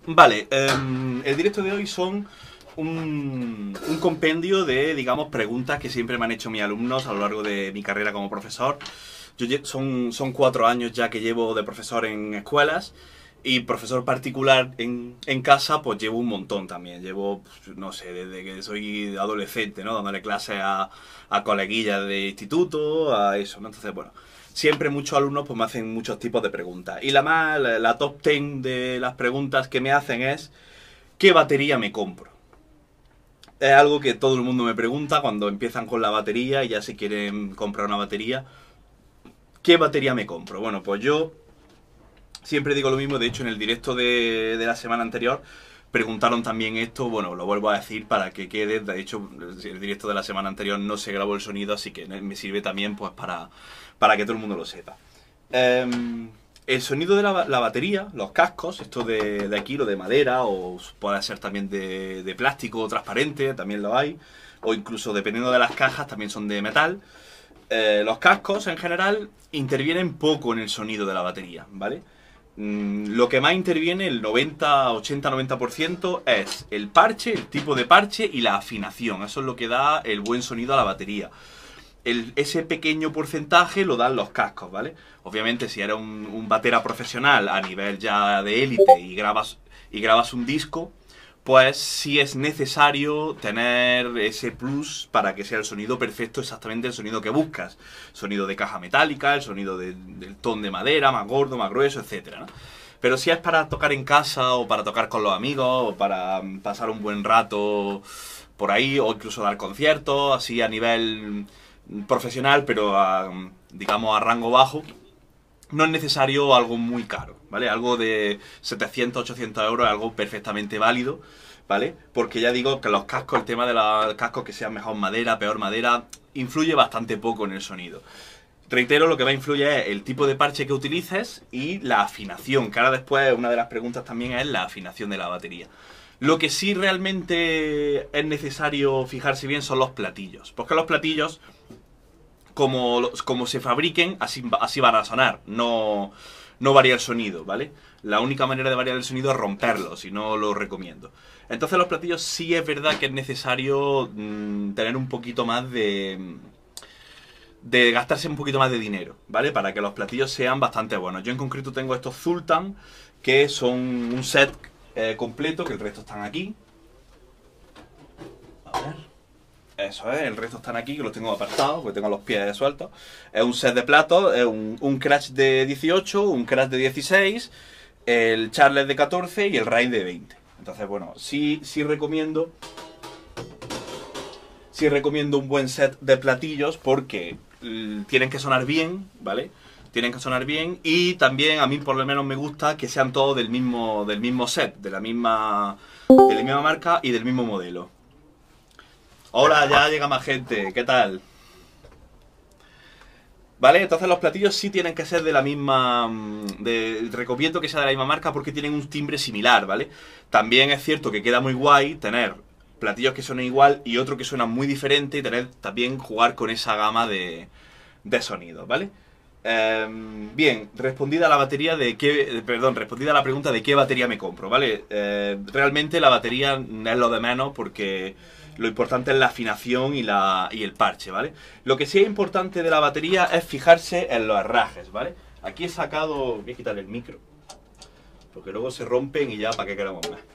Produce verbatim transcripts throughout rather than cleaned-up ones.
Vale, eh, el directo de hoy son un, un compendio de, digamos, preguntas que siempre me han hecho mis alumnos a lo largo de mi carrera como profesor. Yo son, son cuatro años ya que llevo de profesor en escuelas y profesor particular en, en casa, pues llevo un montón también. Llevo, no sé, desde que soy adolescente, ¿no? Dándole clases a, a coleguillas de instituto, a eso, ¿no? Entonces, bueno, siempre muchos alumnos pues me hacen muchos tipos de preguntas. Y la más, la, la top ten de las preguntas que me hacen es ¿qué batería me compro? Es algo que todo el mundo me pregunta cuando empiezan con la batería y ya se quieren comprar una batería. ¿Qué batería me compro? Bueno, pues yo siempre digo lo mismo. De hecho, en el directo de, de la semana anterior preguntaron también esto. Bueno, lo vuelvo a decir para que quede. De hecho, el directo de la semana anterior no se grabó el sonido, así que me sirve también pues para, para que todo el mundo lo sepa. Eh, el sonido de la, la batería, los cascos, esto de, de aquí, lo de madera, o puede ser también de, de plástico transparente, también lo hay, o incluso dependiendo de las cajas también son de metal. Eh, los cascos en general intervienen poco en el sonido de la batería, ¿vale? Mm, lo que más interviene, el noventa, ochenta, noventa por ciento, es el parche, el tipo de parche y la afinación. Eso es lo que da el buen sonido a la batería. El, ese pequeño porcentaje lo dan los cascos, ¿vale? Obviamente, si eres un, un batera profesional a nivel ya de élite y grabas, y grabas un disco, pues sí es necesario tener ese plus para que sea el sonido perfecto, exactamente el sonido que buscas. Sonido de caja metálica, el sonido de, del ton de madera, más gordo, más grueso, etcétera, ¿no? Pero si es para tocar en casa, o para tocar con los amigos, o para pasar un buen rato por ahí, o incluso dar conciertos, así a nivel profesional, pero a, digamos a rango bajo, no es necesario algo muy caro, ¿vale? Algo de setecientos, ochocientos euros es algo perfectamente válido, ¿vale? Porque ya digo que los cascos, el tema de los cascos que sean mejor madera, peor madera, influye bastante poco en el sonido. Reitero, lo que va a influir es el tipo de parche que utilices y la afinación, que ahora después una de las preguntas también es la afinación de la batería. Lo que sí realmente es necesario fijarse bien son los platillos, porque los platillos, Como, como se fabriquen, así, así van a sonar, no, no varía el sonido, ¿vale? La única manera de variar el sonido es romperlos, y no lo recomiendo. Entonces los platillos sí es verdad que es necesario mmm, tener un poquito más de... de gastarse un poquito más de dinero, ¿vale? Para que los platillos sean bastante buenos. Yo en concreto tengo estos Zultan, que son un set eh, completo, que el resto están aquí. A ver... Eso es, el resto están aquí, que los tengo apartados, porque tengo los pies sueltos. Es un set de platos, es un, un Crash de dieciocho, un Crash de dieciséis, el Charles de catorce y el Ray de veinte. Entonces, bueno, sí, sí recomiendo... Sí recomiendo un buen set de platillos porque tienen que sonar bien, ¿vale? Tienen que sonar bien y también a mí por lo menos me gusta que sean todos del mismo, del mismo set, de la misma, de la misma marca y del mismo modelo. Hola, ya llega más gente, ¿qué tal? Vale, entonces los platillos sí tienen que ser de la misma... De, recomiendo que sea de la misma marca porque tienen un timbre similar, ¿vale? También es cierto que queda muy guay tener platillos que suenen igual y otro que suenan muy diferente y tener también jugar con esa gama de, de sonidos, ¿vale? Eh, bien, respondida a la batería de qué... Perdón, respondida a la pregunta de qué batería me compro, ¿vale? Eh, realmente la batería es lo de menos porque... Lo importante es la afinación y, la, y el parche, ¿vale? Lo que sí es importante de la batería es fijarse en los herrajes, ¿vale? Aquí he sacado... Voy a quitar el micro, porque luego se rompen y ya para qué queremos más.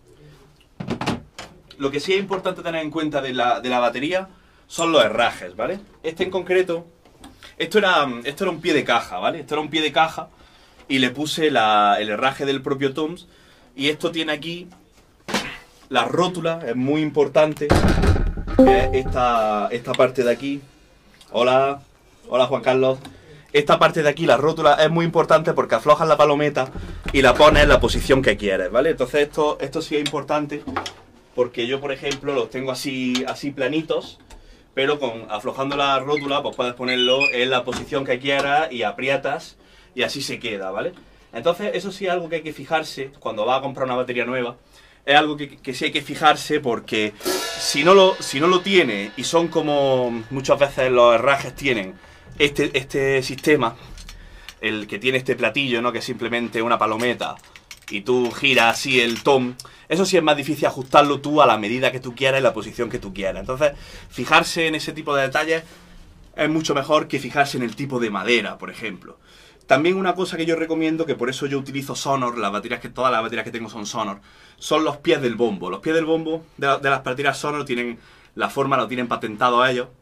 Lo que sí es importante tener en cuenta de la, de la batería son los herrajes, ¿vale? Este en concreto... Esto era, esto era un pie de caja, ¿vale? Esto era un pie de caja y le puse la, el herraje del propio Toms y esto tiene aquí... La rótula es muy importante, que es esta, esta parte de aquí. Hola, hola Juan Carlos. Esta parte de aquí, la rótula, es muy importante porque aflojas la palometa y la pones en la posición que quieres, ¿vale? Entonces esto, esto sí es importante porque yo, por ejemplo, los tengo así, así planitos, pero con aflojando la rótula, pues puedes ponerlo en la posición que quieras y aprietas y así se queda, ¿vale? Entonces eso sí es algo que hay que fijarse cuando vas a comprar una batería nueva. Es algo que, que sí hay que fijarse porque si no, lo, si no lo tiene y son como muchas veces los herrajes tienen este, este sistema, el que tiene este platillo, ¿no? Que es simplemente una palometa y tú giras así el tom, eso sí es más difícil ajustarlo tú a la medida que tú quieras y la posición que tú quieras. Entonces, fijarse en ese tipo de detalles es mucho mejor que fijarse en el tipo de madera, por ejemplo. También una cosa que yo recomiendo, que por eso yo utilizo Sonor, las baterías que todas las baterías que tengo son Sonor, son los pies del bombo. Los pies del bombo de, la, de las baterías Sonor tienen la forma, lo tienen patentado a ellos.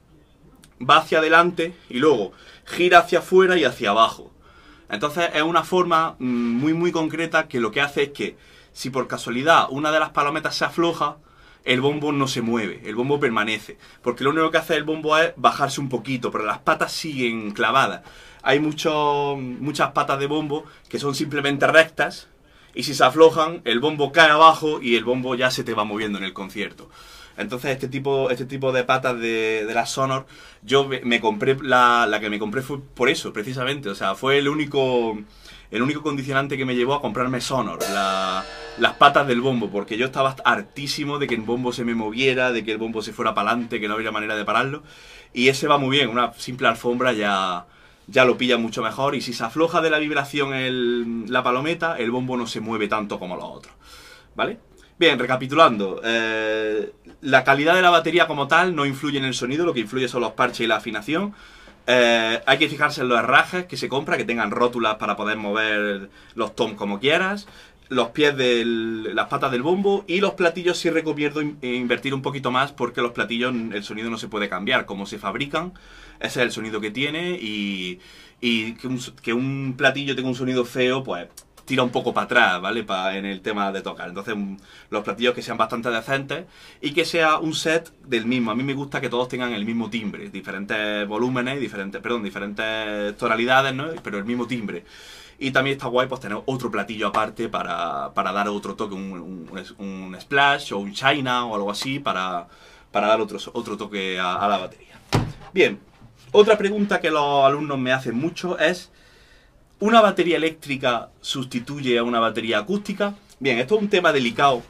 Va hacia adelante y luego gira hacia afuera y hacia abajo. Entonces es una forma muy muy concreta que lo que hace es que si por casualidad una de las palometas se afloja, el bombo no se mueve, el bombo permanece. Porque lo único que hace el bombo es bajarse un poquito, pero las patas siguen clavadas. Hay muchos, muchas patas de bombo que son simplemente rectas y si se aflojan, el bombo cae abajo y el bombo ya se te va moviendo en el concierto. Entonces este tipo, este tipo de patas de, de la Sonor, yo me, me compré, la, la que me compré fue por eso, precisamente. O sea, fue el único, el único condicionante que me llevó a comprarme Sonor, la, las patas del bombo, porque yo estaba hartísimo de que el bombo se me moviera, de que el bombo se fuera para adelante, que no había manera de pararlo. Y ese va muy bien, una simple alfombra ya, ya lo pilla mucho mejor. Y si se afloja de la vibración el, la palometa, el bombo no se mueve tanto como los otros, ¿vale? Bien, recapitulando, eh, la calidad de la batería como tal no influye en el sonido, lo que influye son los parches y la afinación. Eh, hay que fijarse en los herrajes que se compra, que tengan rótulas para poder mover los toms como quieras, los pies de las patas del bombo y los platillos sí recomiendo in invertir un poquito más porque los platillos el sonido no se puede cambiar, como se fabrican, ese es el sonido que tiene y, y que, un, que un platillo tenga un sonido feo, pues tira un poco para atrás, ¿vale? Pa, en el tema de tocar. Entonces, los platillos que sean bastante decentes y que sea un set del mismo. A mí me gusta que todos tengan el mismo timbre, diferentes volúmenes, diferentes, perdón, diferentes tonalidades, ¿no? Pero el mismo timbre. Y también está guay pues tener otro platillo aparte para, para dar otro toque, un, un, un splash o un china o algo así para, para dar otro, otro toque a, a la batería. Bien, otra pregunta que los alumnos me hacen mucho es: ¿una batería eléctrica sustituye a una batería acústica? Bien, esto es un tema delicado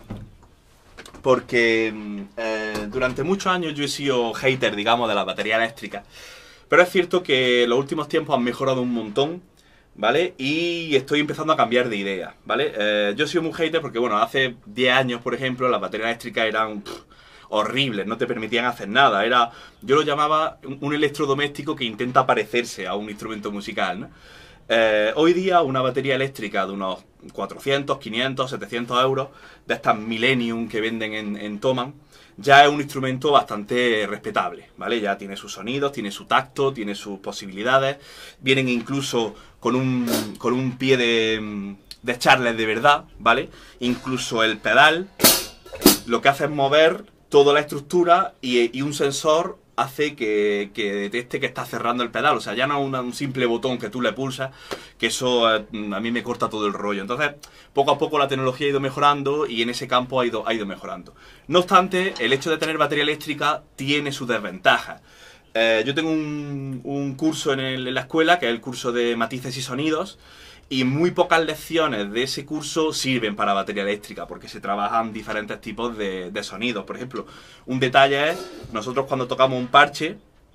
porque eh, durante muchos años yo he sido hater, digamos, de la batería eléctrica. Pero es cierto que los últimos tiempos han mejorado un montón, ¿vale? Y estoy empezando a cambiar de idea, ¿vale? Eh, yo he sido muy hater porque, bueno, hace diez años, por ejemplo, las baterías eléctricas eran pff, horribles, no te permitían hacer nada. Era, yo lo llamaba un electrodoméstico que intenta parecerse a un instrumento musical, ¿no? Eh, hoy día una batería eléctrica de unos cuatrocientos, quinientos, setecientos euros, de estas Millennium que venden en, en Thomann, ya es un instrumento bastante respetable, ¿vale? Ya tiene sus sonidos, tiene su tacto, tiene sus posibilidades, vienen incluso con un, con un pie de, de Charles de verdad, ¿vale? Incluso el pedal lo que hace es mover toda la estructura y, y un sensor hace que, que detecte que está cerrando el pedal. O sea, ya no es un, un simple botón que tú le pulsas, que eso eh, a mí me corta todo el rollo. Entonces, poco a poco la tecnología ha ido mejorando y en ese campo ha ido, ha ido mejorando. No obstante, el hecho de tener batería eléctrica tiene sus desventajas. Eh, yo tengo un, un curso en, el, en la escuela, que es el curso de matices y sonidos, y muy pocas lecciones de ese curso sirven para batería eléctrica, porque se trabajan diferentes tipos de, de sonidos. Por ejemplo, un detalle es, nosotros cuando tocamos un parche,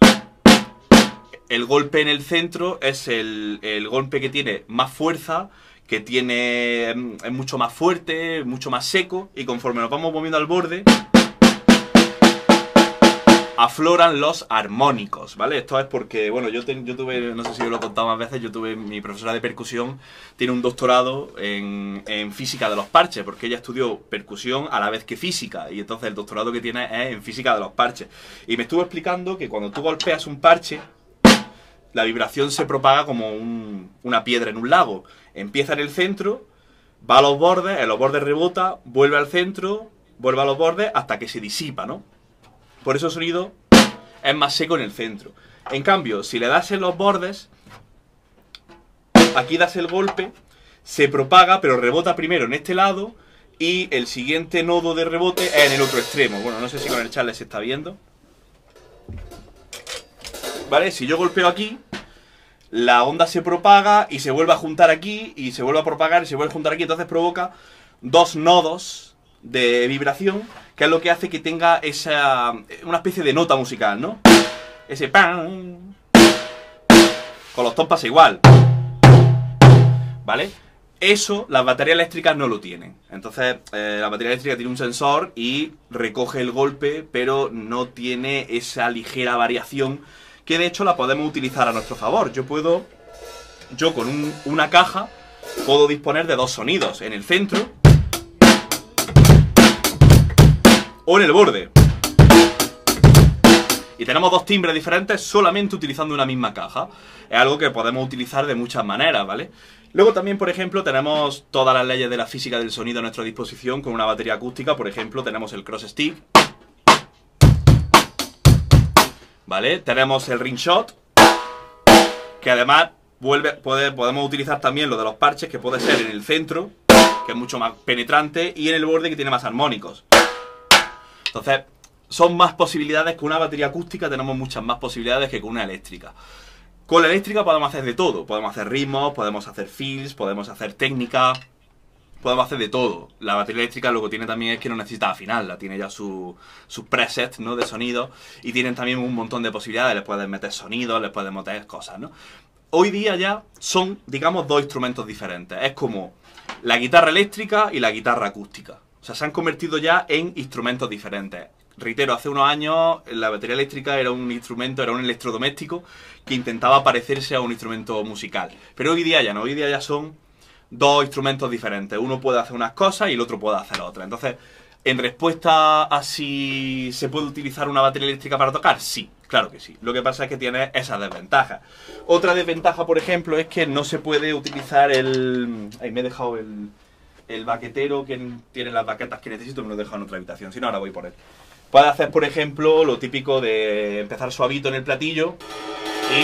el golpe en el centro es el, el golpe que tiene más fuerza, que tiene, es mucho más fuerte, mucho más seco, y conforme nos vamos moviendo al borde, afloran los armónicos, ¿vale? Esto es porque, bueno, yo, te, yo tuve, no sé si os lo he contado más veces, yo tuve, mi profesora de percusión tiene un doctorado en, en física de los parches, porque ella estudió percusión a la vez que física, y entonces el doctorado que tiene es en física de los parches. Y me estuvo explicando que cuando tú golpeas un parche, la vibración se propaga como un, una piedra en un lago. Empieza en el centro, va a los bordes, en los bordes rebota, vuelve al centro, vuelve a los bordes, hasta que se disipa, ¿no? Por eso el sonido es más seco en el centro. En cambio, si le das en los bordes, aquí das el golpe, se propaga, pero rebota primero en este lado y el siguiente nodo de rebote es en el otro extremo. Bueno, no sé si con el Charles se está viendo. ¿Vale? Si yo golpeo aquí, la onda se propaga y se vuelve a juntar aquí y se vuelve a propagar y se vuelve a juntar aquí. Entonces provoca dos nodos de vibración, que es lo que hace que tenga esa una especie de nota musical, ¿no? Ese pam. Con los toms pasa igual, ¿vale? Eso las baterías eléctricas no lo tienen. Entonces, eh, la batería eléctrica tiene un sensor y recoge el golpe, pero no tiene esa ligera variación que de hecho la podemos utilizar a nuestro favor. Yo puedo, yo con un, una caja, puedo disponer de dos sonidos, en el centro o en el borde. Y tenemos dos timbres diferentes solamente utilizando una misma caja. Es algo que podemos utilizar de muchas maneras, ¿vale? Luego también, por ejemplo, tenemos todas las leyes de la física del sonido a nuestra disposición con una batería acústica. Por ejemplo, tenemos el cross stick, ¿vale? Tenemos el ring shot, que además vuelve, puede, podemos utilizar también lo de los parches, que puede ser en el centro, que es mucho más penetrante, y en el borde, que tiene más armónicos. Entonces, son más posibilidades. Con una batería acústica tenemos muchas más posibilidades que con una eléctrica. Con la eléctrica podemos hacer de todo. Podemos hacer ritmos, podemos hacer fills, podemos hacer técnica, podemos hacer de todo. La batería eléctrica lo que tiene también es que no necesita afinarla, tiene ya sus su presets, ¿no?, de sonido, y tienen también un montón de posibilidades. Les puedes meter sonidos, les puedes meter cosas, ¿no? Hoy día ya son, digamos, dos instrumentos diferentes. Es como la guitarra eléctrica y la guitarra acústica. O sea, se han convertido ya en instrumentos diferentes. Reitero, hace unos años la batería eléctrica era un instrumento, era un electrodoméstico que intentaba parecerse a un instrumento musical. Pero hoy día ya no, hoy día ya son dos instrumentos diferentes. Uno puede hacer unas cosas y el otro puede hacer otras. Entonces, en respuesta a si se puede utilizar una batería eléctrica para tocar, sí, claro que sí. Lo que pasa es que tiene esas desventajas. Otra desventaja, por ejemplo, es que no se puede utilizar el... Ahí me he dejado el, el baquetero que tiene las baquetas que necesito, me lo he dejado en otra habitación. Si no, ahora voy por él. Puedes hacer, por ejemplo, lo típico de empezar suavito en el platillo y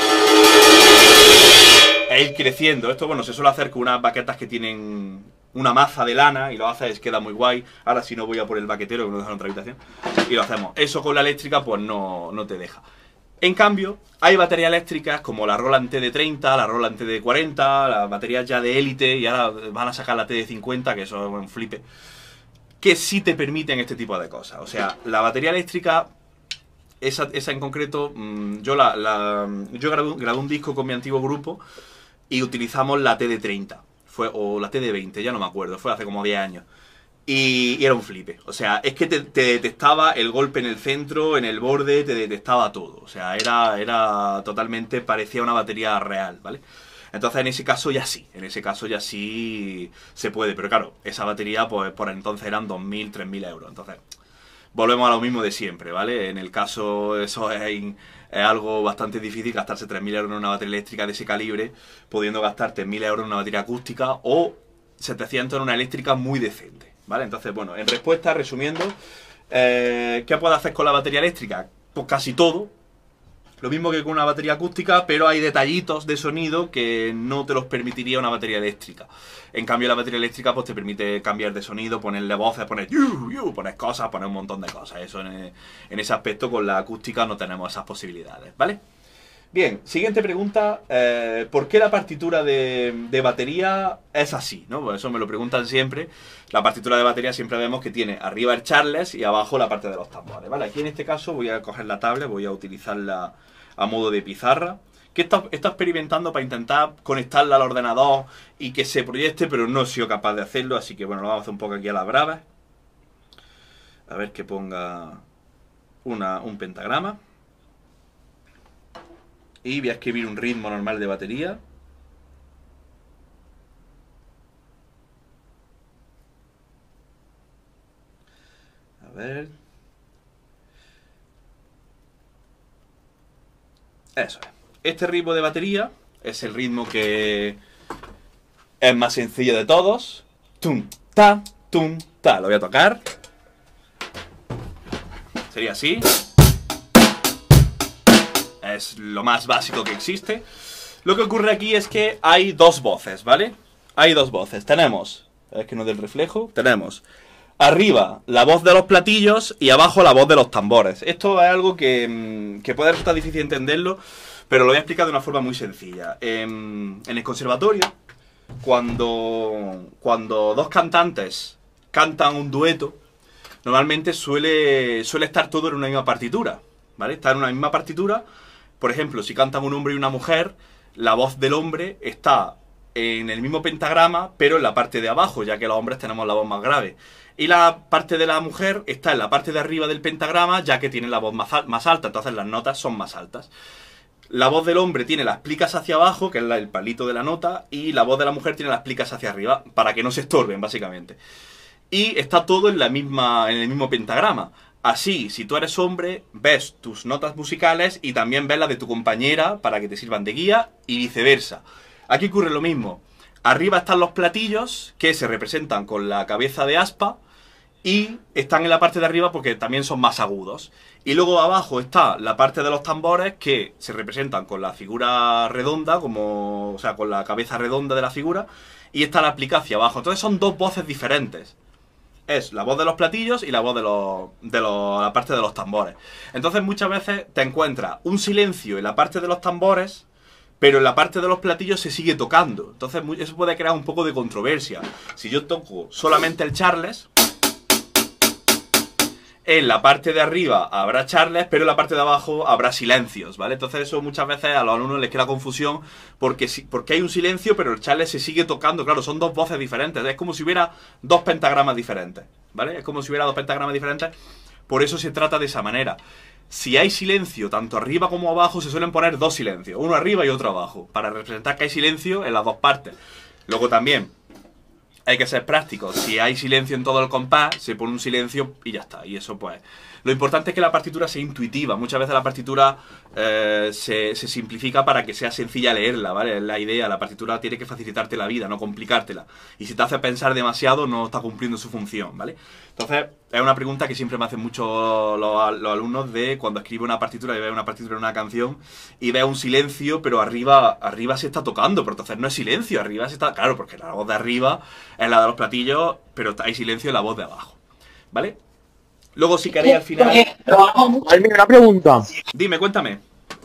e ir creciendo. Esto, bueno, se suele hacer con unas baquetas que tienen una maza de lana y lo haces, queda muy guay. Ahora si no voy a por el baquetero, que me lo dejo en otra habitación, y lo hacemos. Eso con la eléctrica pues no, no te deja. En cambio, hay baterías eléctricas como la Roland T D treinta, la Roland T D cuarenta, las baterías ya de élite, y ahora van a sacar la T D cincuenta, que eso es un flipe, que sí te permiten este tipo de cosas. O sea, la batería eléctrica, esa, esa en concreto, mmm, yo la, la yo grabé, grabé un disco con mi antiguo grupo y utilizamos la T D treinta, fue, o la T D veinte, ya no me acuerdo, fue hace como diez años. Y, y era un flipe. O sea, es que te, te detectaba el golpe en el centro, en el borde, te detectaba todo. O sea, era, era totalmente, parecía una batería real, ¿vale? Entonces en ese caso ya sí, en ese caso ya sí se puede, pero claro, esa batería pues por entonces eran dos mil, tres mil euros, entonces volvemos a lo mismo de siempre, ¿vale? En el caso eso es, es algo bastante difícil, gastarse tres mil euros en una batería eléctrica de ese calibre, pudiendo gastarte mil euros en una batería acústica o setecientos en una eléctrica muy decente, ¿vale? Entonces, bueno, en respuesta, resumiendo, eh, ¿qué puedo hacer con la batería eléctrica? Pues casi todo. Lo mismo que con una batería acústica, pero hay detallitos de sonido que no te los permitiría una batería eléctrica. En cambio, la batería eléctrica pues te permite cambiar de sonido, ponerle voces, poner yu, yu, poner cosas, poner un montón de cosas. Eso en, en ese aspecto con la acústica no tenemos esas posibilidades, ¿vale? Bien, siguiente pregunta. Eh, ¿Por qué la partitura de, de batería es así? ¿No? Pues eso me lo preguntan siempre. La partitura de batería siempre vemos que tiene arriba el Charles y abajo la parte de los tambores, ¿vale? Aquí en este caso voy a coger la tablet, voy a utilizarla a modo de pizarra, que está, está experimentando para intentar conectarla al ordenador y que se proyecte, pero no he sido capaz de hacerlo, así que bueno, lo vamos a hacer un poco aquí a las bravas. A ver que ponga una, un pentagrama. Y voy a escribir un ritmo normal de batería. A ver. Eso es. Este ritmo de batería es el ritmo que es más sencillo de todos. Tum, ta, tum, ta. Lo voy a tocar. Sería así. Es lo más básico que existe. Lo que ocurre aquí es que hay dos voces, ¿vale? Hay dos voces. Tenemos, a ver que no dé el reflejo. Tenemos arriba la voz de los platillos y abajo la voz de los tambores. Esto es algo que, que puede resultar difícil entenderlo, pero lo voy a explicar de una forma muy sencilla. En, en el conservatorio, cuando, cuando dos cantantes cantan un dueto, normalmente suele, suele estar todo en una misma partitura, ¿vale? Está en una misma partitura. Por ejemplo, si cantan un hombre y una mujer, la voz del hombre está en el mismo pentagrama, pero en la parte de abajo, ya que los hombres tenemos la voz más grave. Y la parte de la mujer está en la parte de arriba del pentagrama, ya que tiene la voz más, más alta, entonces las notas son más altas. La voz del hombre tiene las plicas hacia abajo, que es el palito de la nota, y la voz de la mujer tiene las plicas hacia arriba, para que no se estorben, básicamente. Y está todo en, la misma, en el mismo pentagrama. Así, si tú eres hombre, ves tus notas musicales y también ves las de tu compañera para que te sirvan de guía y viceversa. Aquí ocurre lo mismo. Arriba están los platillos, que se representan con la cabeza de aspa, y están en la parte de arriba porque también son más agudos. Y luego abajo está la parte de los tambores, que se representan con la figura redonda, como, o sea, con la cabeza redonda de la figura, y está la plica hacia abajo. Entonces son dos voces diferentes. Es la voz de los platillos y la voz de, los, de los, la parte de los tambores. Entonces muchas veces te encuentras un silencio en la parte de los tambores, pero en la parte de los platillos se sigue tocando. Entonces eso puede crear un poco de controversia. Si yo toco solamente el charles, en la parte de arriba habrá charles, pero en la parte de abajo habrá silencios, ¿vale? Entonces eso muchas veces a los alumnos les crea confusión porque, porque hay un silencio, pero el charles se sigue tocando. Claro, son dos voces diferentes. Es como si hubiera dos pentagramas diferentes, ¿vale? Es como si hubiera dos pentagramas diferentes. Por eso se trata de esa manera. Si hay silencio tanto arriba como abajo, se suelen poner dos silencios, uno arriba y otro abajo, para representar que hay silencio en las dos partes. Luego también hay que ser prácticos. Si hay silencio en todo el compás, se pone un silencio y ya está. Y eso pues... Lo importante es que la partitura sea intuitiva. Muchas veces la partitura eh, se, se simplifica para que sea sencilla leerla, ¿vale? Es la idea. La partitura tiene que facilitarte la vida, no complicártela. Y si te hace pensar demasiado, no está cumpliendo su función, ¿vale? Entonces, es una pregunta que siempre me hacen mucho los, los alumnos de cuando escribo una partitura y veo una partitura en una canción y veo un silencio, pero arriba, arriba se está tocando. Pero entonces no es silencio, arriba se está... Claro, porque la voz de arriba es la de los platillos, pero hay silencio en la voz de abajo, ¿vale? Luego, si queréis al final... Ay, mira, una pregunta. Dime, cuéntame.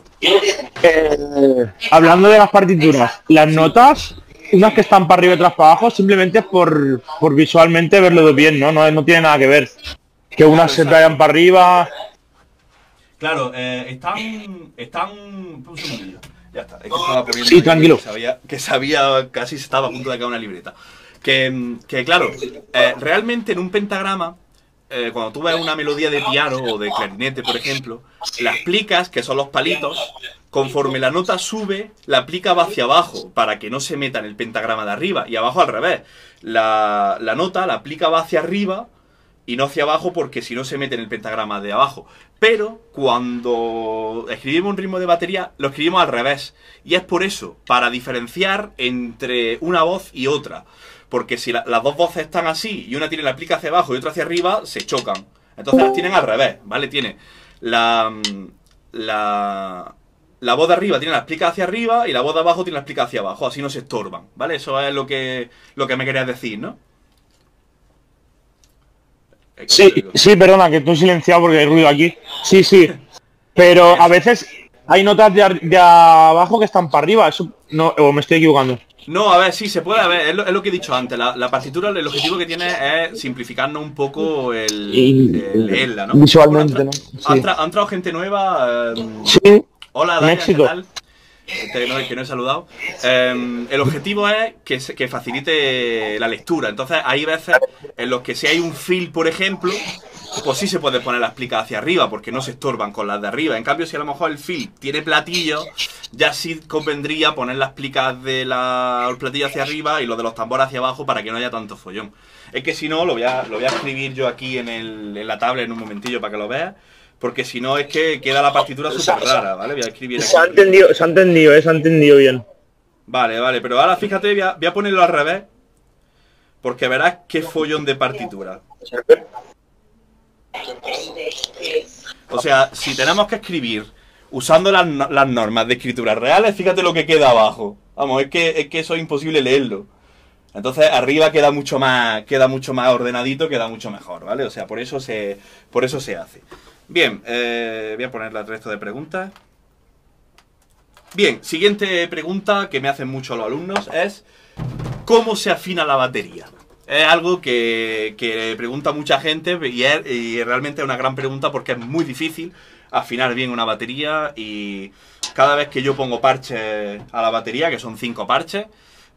Eh, hablando de las partituras, las notas, unas que están para arriba y otras para abajo, simplemente por, por visualmente verlo bien, ¿no? No, no tiene nada que ver. Que unas se vayan para arriba... Claro, eh, están... Están... Un segundillo. Ya está. Es que estaba poniendo... Sí, tranquilo. Que sabía, que sabía... Casi estaba a punto de caer una libreta. Que, que claro, eh, realmente en un pentagrama... Eh, cuando tú ves una melodía de piano o de clarinete, por ejemplo, las plicas, que son los palitos, conforme la nota sube, la plica va hacia abajo, para que no se meta en el pentagrama de arriba, y abajo al revés. La, la nota, la plica va hacia arriba y no hacia abajo, porque si no se mete en el pentagrama de abajo. Pero cuando escribimos un ritmo de batería, lo escribimos al revés. Y es por eso, para diferenciar entre una voz y otra. Porque si la, las dos voces están así y una tiene la plica hacia abajo y otra hacia arriba, se chocan. Entonces las tienen al revés, ¿vale? Tiene la, la, la voz de arriba tiene las plicas hacia arriba y la voz de abajo tiene las plicas hacia abajo. Así no se estorban, ¿vale? Eso es lo que, lo que me querías decir, ¿no? Sí, sí, perdona, que estoy silenciado porque hay ruido aquí. Sí, sí. Pero a veces hay notas de, de abajo que están para arriba. Eso no, o me estoy equivocando. No, a ver, sí, se puede, a ver, es lo, es lo que he dicho antes, la, la partitura, el objetivo que tiene es simplificarnos un poco el, el leerla, ¿no? Visualmente, bueno, ¿no? Ha, Sí. entra, ha entrado gente nueva. Eh, Sí. hola, Daniel, ¿qué México. tal? Que no, que no he saludado. Eh, el objetivo es que, se- que facilite la lectura. Entonces, hay veces en los que si hay un fill, por ejemplo, pues sí se puede poner las plicas hacia arriba, porque no se estorban con las de arriba. En cambio, si a lo mejor el fill tiene platillo, ya sí convendría poner las plicas de la, el platillo hacia arriba y los de los tambores hacia abajo para que no haya tanto follón. Es que si no, lo voy a, lo voy a escribir yo aquí en, el, en la tablet en un momentillo para que lo veas. Porque si no es que queda la partitura súper rara, ¿vale? Voy a escribir aquí. Se ha entendido, se ha entendido, eh, se ha entendido bien. Vale, vale, pero ahora fíjate, voy a, voy a ponerlo al revés. Porque verás qué follón de partitura. O sea, si tenemos que escribir usando las, no- las normas de escritura reales, fíjate lo que queda abajo. Vamos, es que, es que eso es imposible leerlo. Entonces arriba queda mucho más, queda mucho más ordenadito, queda mucho mejor, ¿vale? O sea, por eso se, por eso se hace. Bien, eh, voy a ponerle el resto de preguntas. Bien, siguiente pregunta que me hacen mucho los alumnos es ¿cómo se afina la batería? Es algo que, que pregunta mucha gente y, es, y realmente es una gran pregunta porque es muy difícil afinar bien una batería y cada vez que yo pongo parches a la batería, que son cinco parches,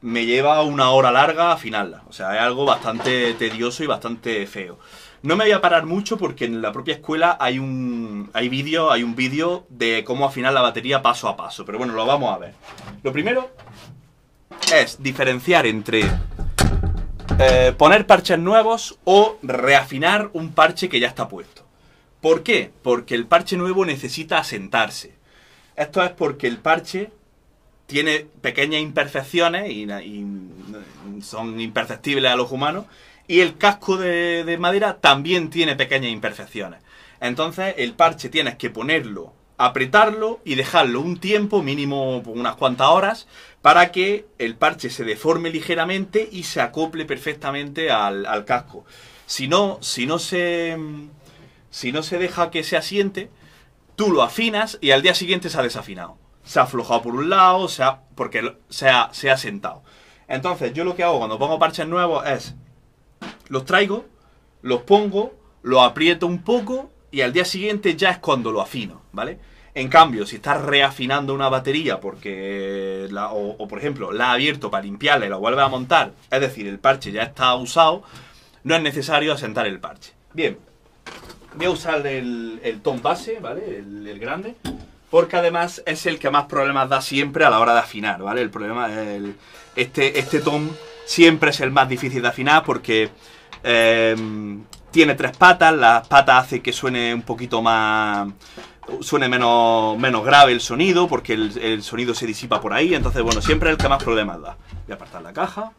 me lleva una hora larga afinarla. O sea, es algo bastante tedioso y bastante feo. No me voy a parar mucho porque en la propia escuela hay un hay vídeo, hay un vídeo de cómo afinar la batería paso a paso. Pero bueno, lo vamos a ver. Lo primero es diferenciar entre eh, poner parches nuevos o reafinar un parche que ya está puesto. ¿Por qué? Porque el parche nuevo necesita asentarse. Esto es porque el parche tiene pequeñas imperfecciones y, y son imperceptibles a los humanos. Y el casco de, de madera también tiene pequeñas imperfecciones. Entonces el parche tienes que ponerlo, apretarlo y dejarlo un tiempo, mínimo unas cuantas horas, para que el parche se deforme ligeramente y se acople perfectamente al, al casco. Si no, si no se, si no se deja que se asiente, tú lo afinas y al día siguiente se ha desafinado. Se ha aflojado por un lado, se ha, porque se ha, se ha sentado. Entonces yo lo que hago cuando pongo parches nuevos es... los traigo, los pongo, los aprieto un poco y al día siguiente ya es cuando lo afino, ¿vale? En cambio, si estás reafinando una batería porque, la, o, o por ejemplo, la has abierto para limpiarla y la vuelves a montar, es decir, el parche ya está usado, no es necesario asentar el parche. Bien, voy a usar el, el tom base, ¿vale? El, el grande, porque además es el que más problemas da siempre a la hora de afinar, ¿vale? El problema es el, este, este tom siempre es el más difícil de afinar porque eh, tiene tres patas, las patas hacen que suene un poquito más... suene menos, menos grave el sonido porque el, el sonido se disipa por ahí, entonces bueno, siempre es el que más problemas da. Voy a apartar la caja.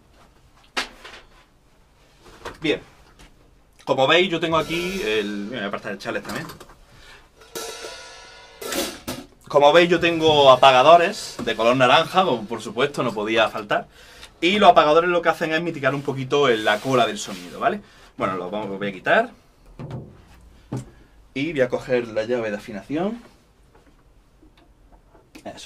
Bien, como veis yo tengo aquí el... voy a apartar el chalet también. Como veis yo tengo apagadores de color naranja, como por supuesto no podía faltar. Y los apagadores lo que hacen es mitigar un poquito la cola del sonido, ¿vale? Bueno, lo vamos, lo voy a quitar. Y voy a coger la llave de afinación. Eso.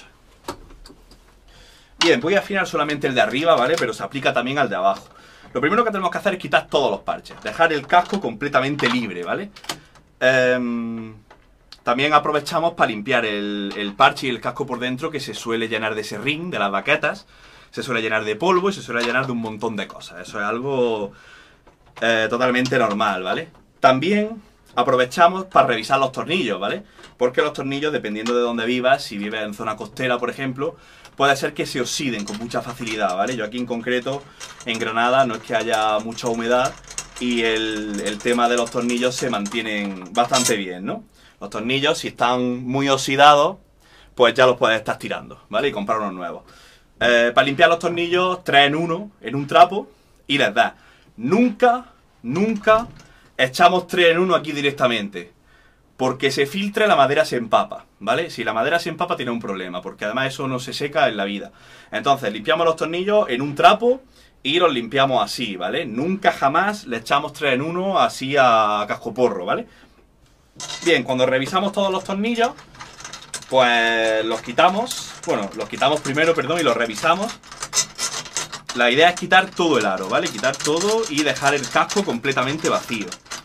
Bien, voy a afinar solamente el de arriba, ¿vale? Pero se aplica también al de abajo. Lo primero que tenemos que hacer es quitar todos los parches. Dejar el casco completamente libre, ¿vale? Eh, también aprovechamos para limpiar el, el parche y el casco por dentro, que se suele llenar de serrín, de las baquetas. Se suele llenar de polvo y se suele llenar de un montón de cosas. Eso es algo eh, totalmente normal, ¿vale? También aprovechamos para revisar los tornillos, ¿vale? Porque los tornillos, dependiendo de dónde vivas, si vives en zona costera, por ejemplo, puede ser que se oxiden con mucha facilidad, ¿vale? Yo aquí en concreto, en Granada, no es que haya mucha humedad y el, el tema de los tornillos se mantienen bastante bien, ¿no? Los tornillos, si están muy oxidados, pues ya los puedes estar tirando, ¿vale? Y comprar unos nuevos. Eh, para limpiar los tornillos, tres en uno, en un trapo, y les das. Nunca, nunca echamos tres en uno aquí directamente, porque se filtra y la madera se empapa, ¿vale? Si la madera se empapa tiene un problema, porque además eso no se seca en la vida. Entonces limpiamos los tornillos en un trapo y los limpiamos así, ¿vale? Nunca jamás le echamos tres en uno así a cascoporro, ¿vale? Bien, cuando revisamos todos los tornillos, pues los quitamos, bueno, los quitamos primero, perdón, y los revisamos. La idea es quitar todo el aro, ¿vale? Quitar todo y dejar el casco completamente vacío.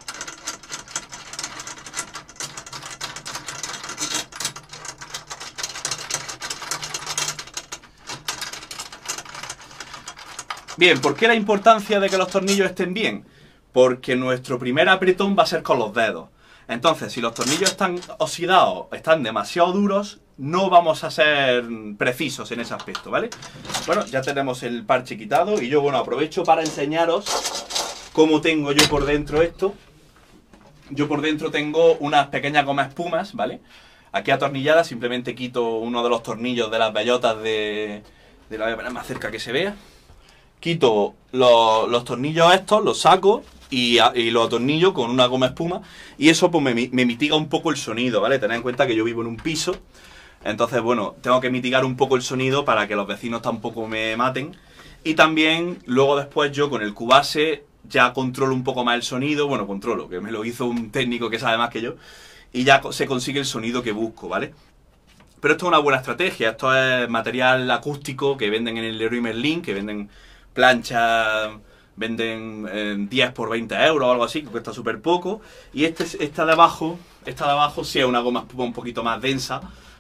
Bien, ¿por qué la importancia de que los tornillos estén bien? Porque nuestro primer apretón va a ser con los dedos. Entonces, si los tornillos están oxidados, están demasiado duros, no vamos a ser precisos en ese aspecto, ¿vale? Bueno, ya tenemos el parche quitado y yo, bueno, aprovecho para enseñaros cómo tengo yo por dentro esto. Yo por dentro tengo unas pequeñas gomas espumas, ¿vale? Aquí atornilladas, simplemente quito uno de los tornillos de las bellotas de... de la voy a poner más cerca que se vea. Quito los, los tornillos estos, los saco y, y los atornillo con una goma espuma y eso pues me, me mitiga un poco el sonido, ¿vale? Tened en cuenta que yo vivo en un piso, entonces bueno, tengo que mitigar un poco el sonido para que los vecinos tampoco me maten. Y también luego después yo con el Cubase ya controlo un poco más el sonido, bueno, controlo, que me lo hizo un técnico que sabe más que yo, y ya se consigue el sonido que busco, ¿vale? Pero esto es una buena estrategia, esto es material acústico que venden en el Leroy Merlin, que venden planchas, venden eh, diez por veinte euros o algo así, que cuesta súper poco. Y este, esta de abajo, esta de abajo sí es una goma espuma un poquito más densa,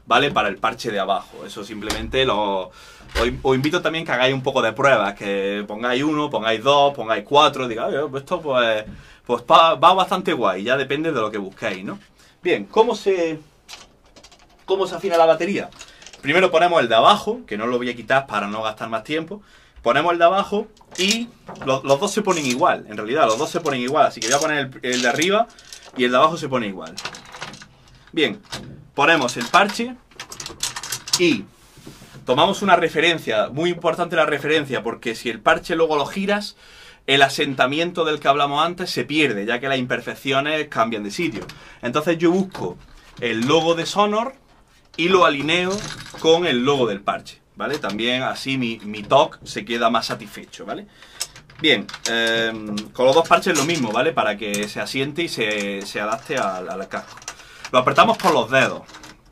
vale para el parche de abajo. Eso simplemente lo... Os, os invito también que hagáis un poco de pruebas, que pongáis uno, pongáis dos, pongáis cuatro, digáis, pues esto pues, pues va, va bastante guay, ya depende de lo que busquéis, ¿no? Bien, ¿cómo se, cómo se afina la batería? Primero ponemos el de abajo, que no lo voy a quitar para no gastar más tiempo. Ponemos el de abajo y los, los dos se ponen igual, en realidad los dos se ponen igual, así que voy a poner el, el de arriba y el de abajo se pone igual. Bien, ponemos el parche y tomamos una referencia, muy importante la referencia, porque si el parche luego lo giras, el asentamiento del que hablamos antes se pierde, ya que las imperfecciones cambian de sitio. Entonces yo busco el logo de Sonor y lo alineo con el logo del parche, ¿vale? También así mi, mi T O C se queda más satisfecho, ¿vale? Bien, eh, con los dos parches lo mismo, ¿vale? Para que se asiente y se, se adapte al, al casco. Lo apretamos con los dedos.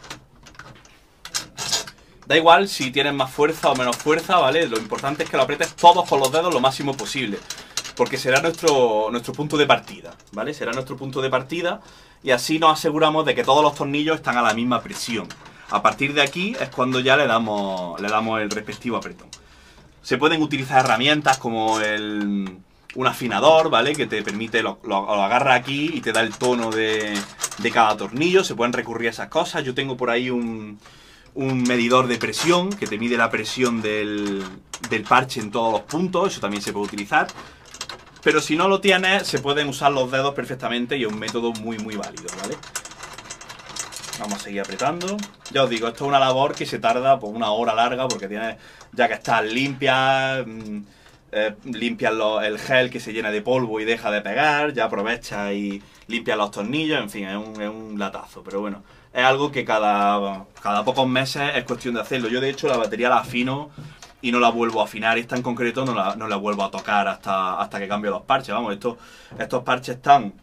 Da igual si tienes más fuerza o menos fuerza, ¿vale? Lo importante es que lo aprietes todos con los dedos lo máximo posible. Porque será nuestro, nuestro punto de partida, ¿vale? Será nuestro punto de partida y así nos aseguramos de que todos los tornillos están a la misma presión. A partir de aquí es cuando ya le damos, le damos el respectivo apretón. Se pueden utilizar herramientas como el, un afinador, ¿vale? Que te permite, lo, lo, lo agarra aquí y te da el tono de, de cada tornillo. Se pueden recurrir a esas cosas. Yo tengo por ahí un... un medidor de presión que te mide la presión del, del parche en todos los puntos, eso también se puede utilizar. Pero si no lo tienes, se pueden usar los dedos perfectamente y es un método muy muy válido, ¿vale? Vamos a seguir apretando. Ya os digo, esto es una labor que se tarda por una hora larga porque tienes, ya que estás limpia, eh, limpias lo, el gel que se llena de polvo y deja de pegar, ya aprovechas y limpias los tornillos, en fin, es un, es un latazo, pero bueno. Es algo que cada, cada pocos meses es cuestión de hacerlo. Yo de hecho la batería la afino y no la vuelvo a afinar. Esta en concreto no la, no la vuelvo a tocar hasta, hasta que cambio los parches. Vamos, estos, estos parches están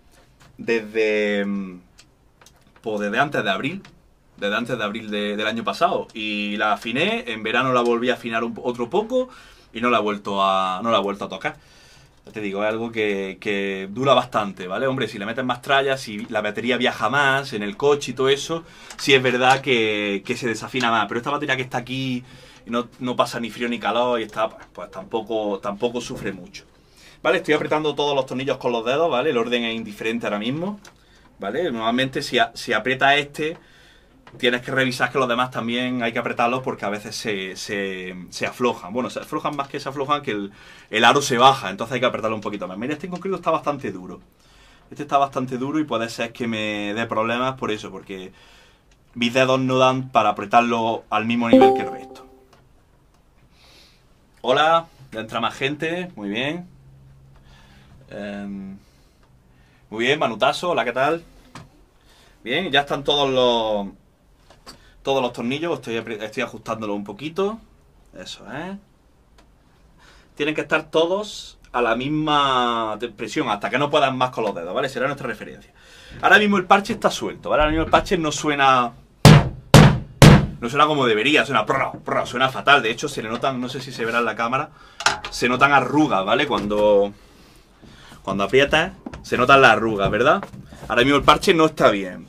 desde, pues desde antes de abril. Desde antes de abril de, del año pasado. Y la afiné, en verano la volví a afinar un, otro poco y no la he vuelto a, no la he vuelto a tocar. Te digo, es algo que, que dura bastante, ¿vale? Hombre, si le metes más trallas, si la batería viaja más en el coche y todo eso, sí es verdad que, que se desafina más. Pero esta batería que está aquí y no, no pasa ni frío ni calor y está, pues, pues tampoco, tampoco sufre mucho. ¿Vale? Estoy apretando todos los tornillos con los dedos, ¿vale? El orden es indiferente ahora mismo, ¿vale? Normalmente si, a, si aprieta este, tienes que revisar que los demás también hay que apretarlos porque a veces se, se, se aflojan. Bueno, se aflojan más que se aflojan que el, el aro se baja, entonces hay que apretarlo un poquito más. Mira, este en concreto está bastante duro. Este está bastante duro y puede ser que me dé problemas por eso, porque mis dedos no dan para apretarlo al mismo nivel que el resto. Hola, ya entra más gente, muy bien. Eh, muy bien, Manutaso, hola, ¿qué tal? Bien, ya están todos los... Todos los tornillos, estoy, estoy ajustándolo un poquito. Eso, ¿eh? Tienen que estar todos a la misma presión, hasta que no puedan más con los dedos, ¿vale? Será nuestra referencia. Ahora mismo el parche está suelto, ¿vale? Ahora mismo el parche no suena... No suena como debería, suena... Prr, prr, suena fatal. De hecho, se le notan, no sé si se verá en la cámara, se notan arrugas, ¿vale? Cuando... Cuando aprietas, se notan las arrugas, ¿verdad? Ahora mismo el parche no está bien.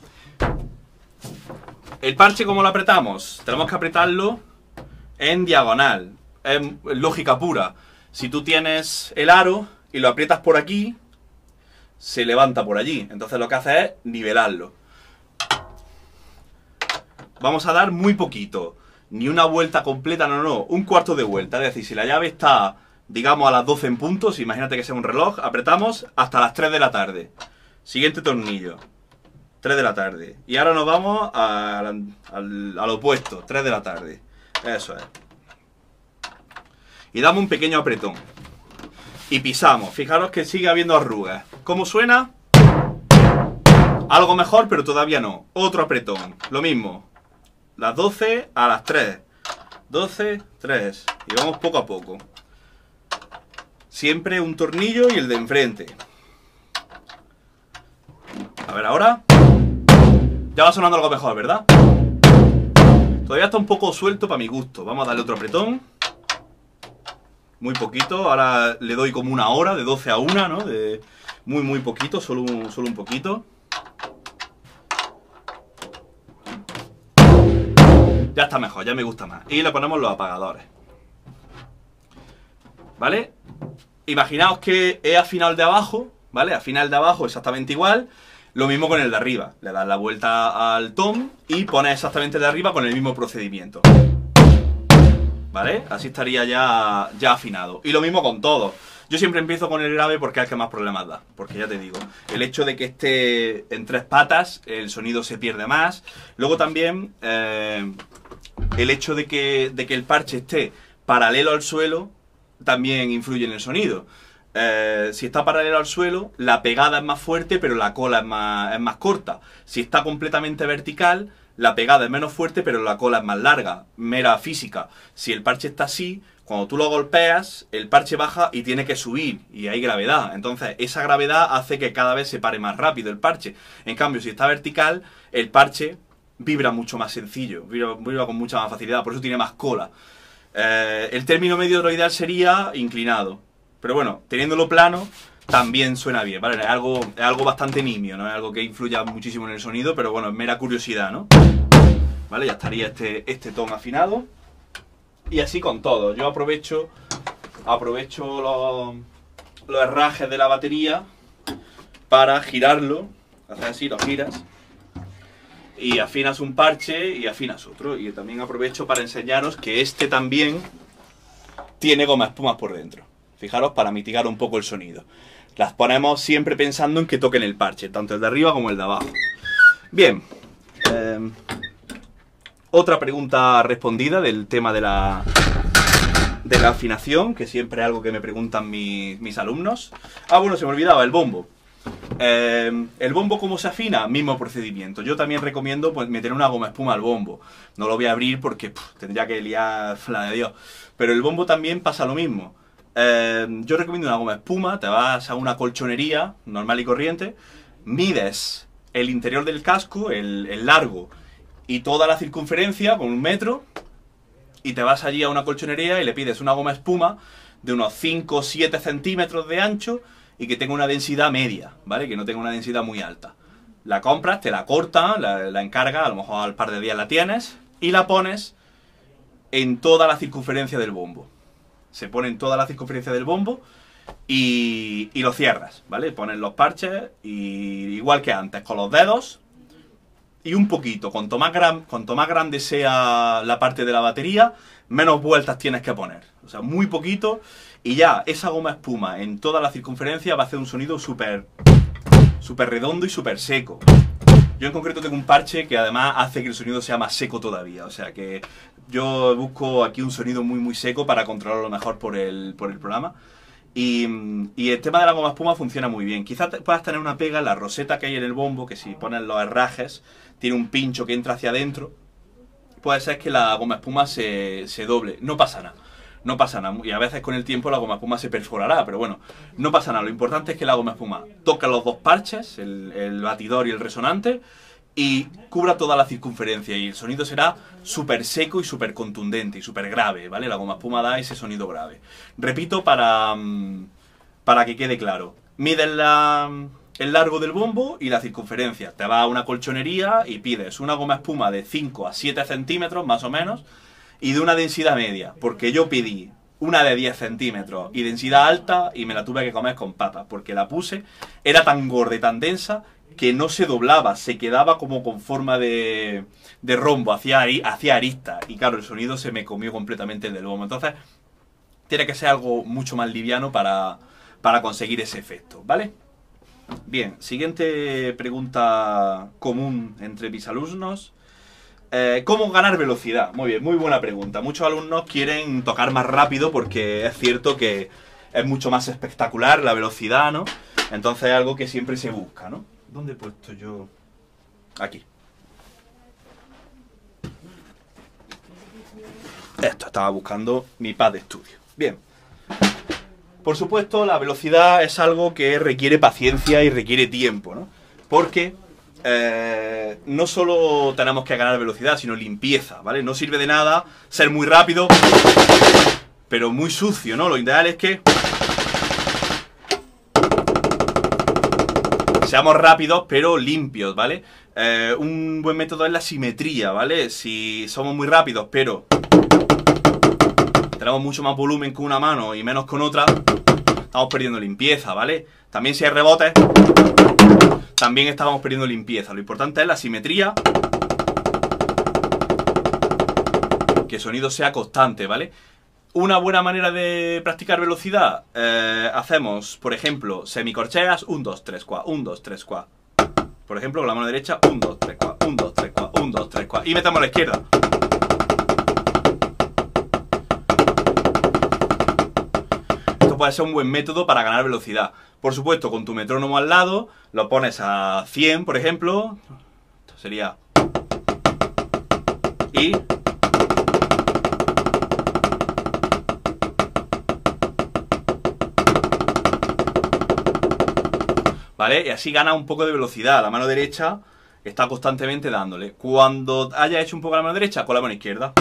El parche, ¿cómo lo apretamos? Tenemos que apretarlo en diagonal. Es lógica pura. Si tú tienes el aro y lo aprietas por aquí, se levanta por allí. Entonces lo que hace es nivelarlo. Vamos a dar muy poquito. Ni una vuelta completa, no, no. Un cuarto de vuelta. Es decir, si la llave está, digamos, a las doce en puntos, imagínate que sea un reloj, apretamos hasta las tres de la tarde. Siguiente tornillo. tres de la tarde. Y ahora nos vamos al, al, al opuesto. tres de la tarde. Eso es. Y damos un pequeño apretón. Y pisamos. Fijaros que sigue habiendo arrugas. ¿Cómo suena? Algo mejor, pero todavía no. Otro apretón. Lo mismo. Las doce a las tres. doce, tres. Y vamos poco a poco. Siempre un tornillo y el de enfrente. A ver ahora. Ya va sonando algo mejor, ¿verdad? Todavía está un poco suelto para mi gusto. Vamos a darle otro apretón. Muy poquito. Ahora le doy como una hora, de doce a una, ¿no? De muy, muy poquito, solo un, solo un poquito. Ya está mejor, ya me gusta más. Y le ponemos los apagadores. ¿Vale? Imaginaos que he afinado el de abajo, ¿vale? Afina el de abajo exactamente igual. Lo mismo con el de arriba. Le das la vuelta al tom y pones exactamente el de arriba con el mismo procedimiento. ¿Vale? Así estaría ya, ya afinado. Y lo mismo con todo. Yo siempre empiezo con el grave porque es el que más problemas da. Porque ya te digo, el hecho de que esté en tres patas, el sonido se pierde más. Luego también, eh, el hecho de que, de que el parche esté paralelo al suelo, también influye en el sonido. Eh, si está paralelo al suelo, la pegada es más fuerte, pero la cola es más, es más corta. Si está completamente vertical, la pegada es menos fuerte, pero la cola es más larga. Mera física. Si el parche está así, cuando tú lo golpeas, el parche baja y tiene que subir, y hay gravedad. Entonces, esa gravedad hace que cada vez se pare más rápido el parche. En cambio, si está vertical, el parche vibra mucho más sencillo, vibra, vibra con mucha más facilidad, por eso tiene más cola. Eh, el término medio de lo ideal sería inclinado. Pero bueno, teniéndolo plano, también suena bien, ¿vale? Es algo, es algo bastante nimio, no es algo que influya muchísimo en el sonido, pero bueno, es mera curiosidad, ¿no? Vale, ya estaría este, este tono afinado. Y así con todo. Yo aprovecho, aprovecho los, los herrajes de la batería para girarlo. Haces así, lo giras. Y afinas un parche y afinas otro. Y también aprovecho para enseñaros que este también tiene goma espumas por dentro. Fijaros, para mitigar un poco el sonido. Las ponemos siempre pensando en que toquen el parche, tanto el de arriba como el de abajo. Bien. Eh, otra pregunta respondida del tema de la, de la afinación, que siempre es algo que me preguntan mis, mis alumnos. Ah, bueno, se me olvidaba, el bombo. Eh, el bombo, ¿cómo se afina? Mismo procedimiento. Yo también recomiendo pues, meter una goma espuma al bombo. No lo voy a abrir porque puf, tendría que liar la de Dios. Pero el bombo también pasa lo mismo. Eh, yo recomiendo una goma espuma. Te vas a una colchonería normal y corriente, mides el interior del casco, el, el largo y toda la circunferencia con un metro, y te vas allí a una colchonería y le pides una goma espuma de unos cinco o siete centímetros de ancho y que tenga una densidad media, ¿vale? Que no tenga una densidad muy alta. La compras, te la cortan, la, la encargas, a lo mejor al par de días la tienes, y la pones en toda la circunferencia del bombo. Se pone en toda la circunferencia del bombo y, y lo cierras, ¿vale? Pones los parches y igual que antes, con los dedos y un poquito. Cuanto más, gran, cuanto más grande sea la parte de la batería, menos vueltas tienes que poner. O sea, muy poquito y ya esa goma espuma en toda la circunferencia va a hacer un sonido súper súper redondo y súper seco. Yo en concreto tengo un parche que además hace que el sonido sea más seco todavía. O sea que yo busco aquí un sonido muy muy seco para controlarlo mejor por el, por el programa. Y, y el tema de la goma espuma funciona muy bien. Quizás puedas tener una pega en la roseta que hay en el bombo, que si pones los herrajes, tiene un pincho que entra hacia adentro. Puede ser que la goma espuma se, se doble. No pasa nada. No pasa nada. Y a veces con el tiempo la goma espuma se perforará, pero bueno, no pasa nada. Lo importante es que la goma espuma toque los dos parches, el, el batidor y el resonante, y cubra toda la circunferencia, y el sonido será súper seco y súper contundente y súper grave, ¿vale? La goma espuma da ese sonido grave. Repito para, para que quede claro. Mides la, el largo del bombo y la circunferencia. Te vas a una colchonería y pides una goma espuma de cinco a siete centímetros, más o menos, y de una densidad media, porque yo pedí una de diez centímetros y densidad alta y me la tuve que comer con papas, porque la puse, era tan gorda y tan densa que no se doblaba, se quedaba como con forma de, de rombo, hacia, hacia arista, y claro, el sonido se me comió completamente el del bombo. Entonces tiene que ser algo mucho más liviano para, para conseguir ese efecto, ¿vale? Bien, siguiente pregunta común entre mis alumnos. Eh, ¿Cómo ganar velocidad? Muy bien, muy buena pregunta. Muchos alumnos quieren tocar más rápido porque es cierto que es mucho más espectacular la velocidad, ¿no? Entonces es algo que siempre se busca, ¿no? ¿Dónde he puesto yo? Aquí. Esto, estaba buscando mi pad de estudio. Bien. Por supuesto, la velocidad es algo que requiere paciencia y requiere tiempo, ¿no? Porque Eh, no solo tenemos que ganar velocidad, sino limpieza, ¿vale? No sirve de nada ser muy rápido, pero muy sucio, ¿no? Lo ideal es que seamos rápidos pero limpios, ¿vale? Eh, un buen método es la simetría, ¿vale? Si somos muy rápidos pero tenemos mucho más volumen con una mano y menos con otra, estamos perdiendo limpieza, ¿vale? También si hay rebotes, también estamos perdiendo limpieza. Lo importante es la simetría, que el sonido sea constante, ¿vale? Una buena manera de practicar velocidad, eh, hacemos, por ejemplo, semicorcheas, uno, dos, tres, cuatro, uno, dos, tres, cuatro. Por ejemplo, con la mano derecha, uno, dos, tres, cuatro, uno, dos, tres, cuatro, uno, dos, tres, cuatro. Y metemos a la izquierda. Esto puede ser un buen método para ganar velocidad. Por supuesto, con tu metrónomo al lado, lo pones a cien, por ejemplo. Esto sería... Y... ¿Vale? Y así gana un poco de velocidad. La mano derecha está constantemente dándole. Cuando haya hecho un poco la mano derecha, con la mano izquierda.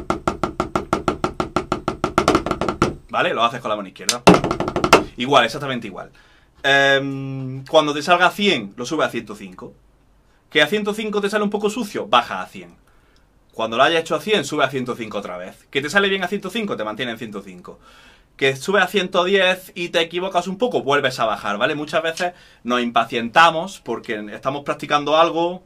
¿Vale? Lo haces con la mano izquierda. Igual, exactamente igual. Eh, cuando te salga a cien, lo subes a ciento cinco. Que a ciento cinco te sale un poco sucio, baja a cien. Cuando lo hayas hecho a cien, sube a ciento cinco otra vez. Que te sale bien a ciento cinco, te mantiene en ciento cinco. Que sube a ciento diez y te equivocas un poco, vuelves a bajar, ¿vale? Muchas veces nos impacientamos porque estamos practicando algo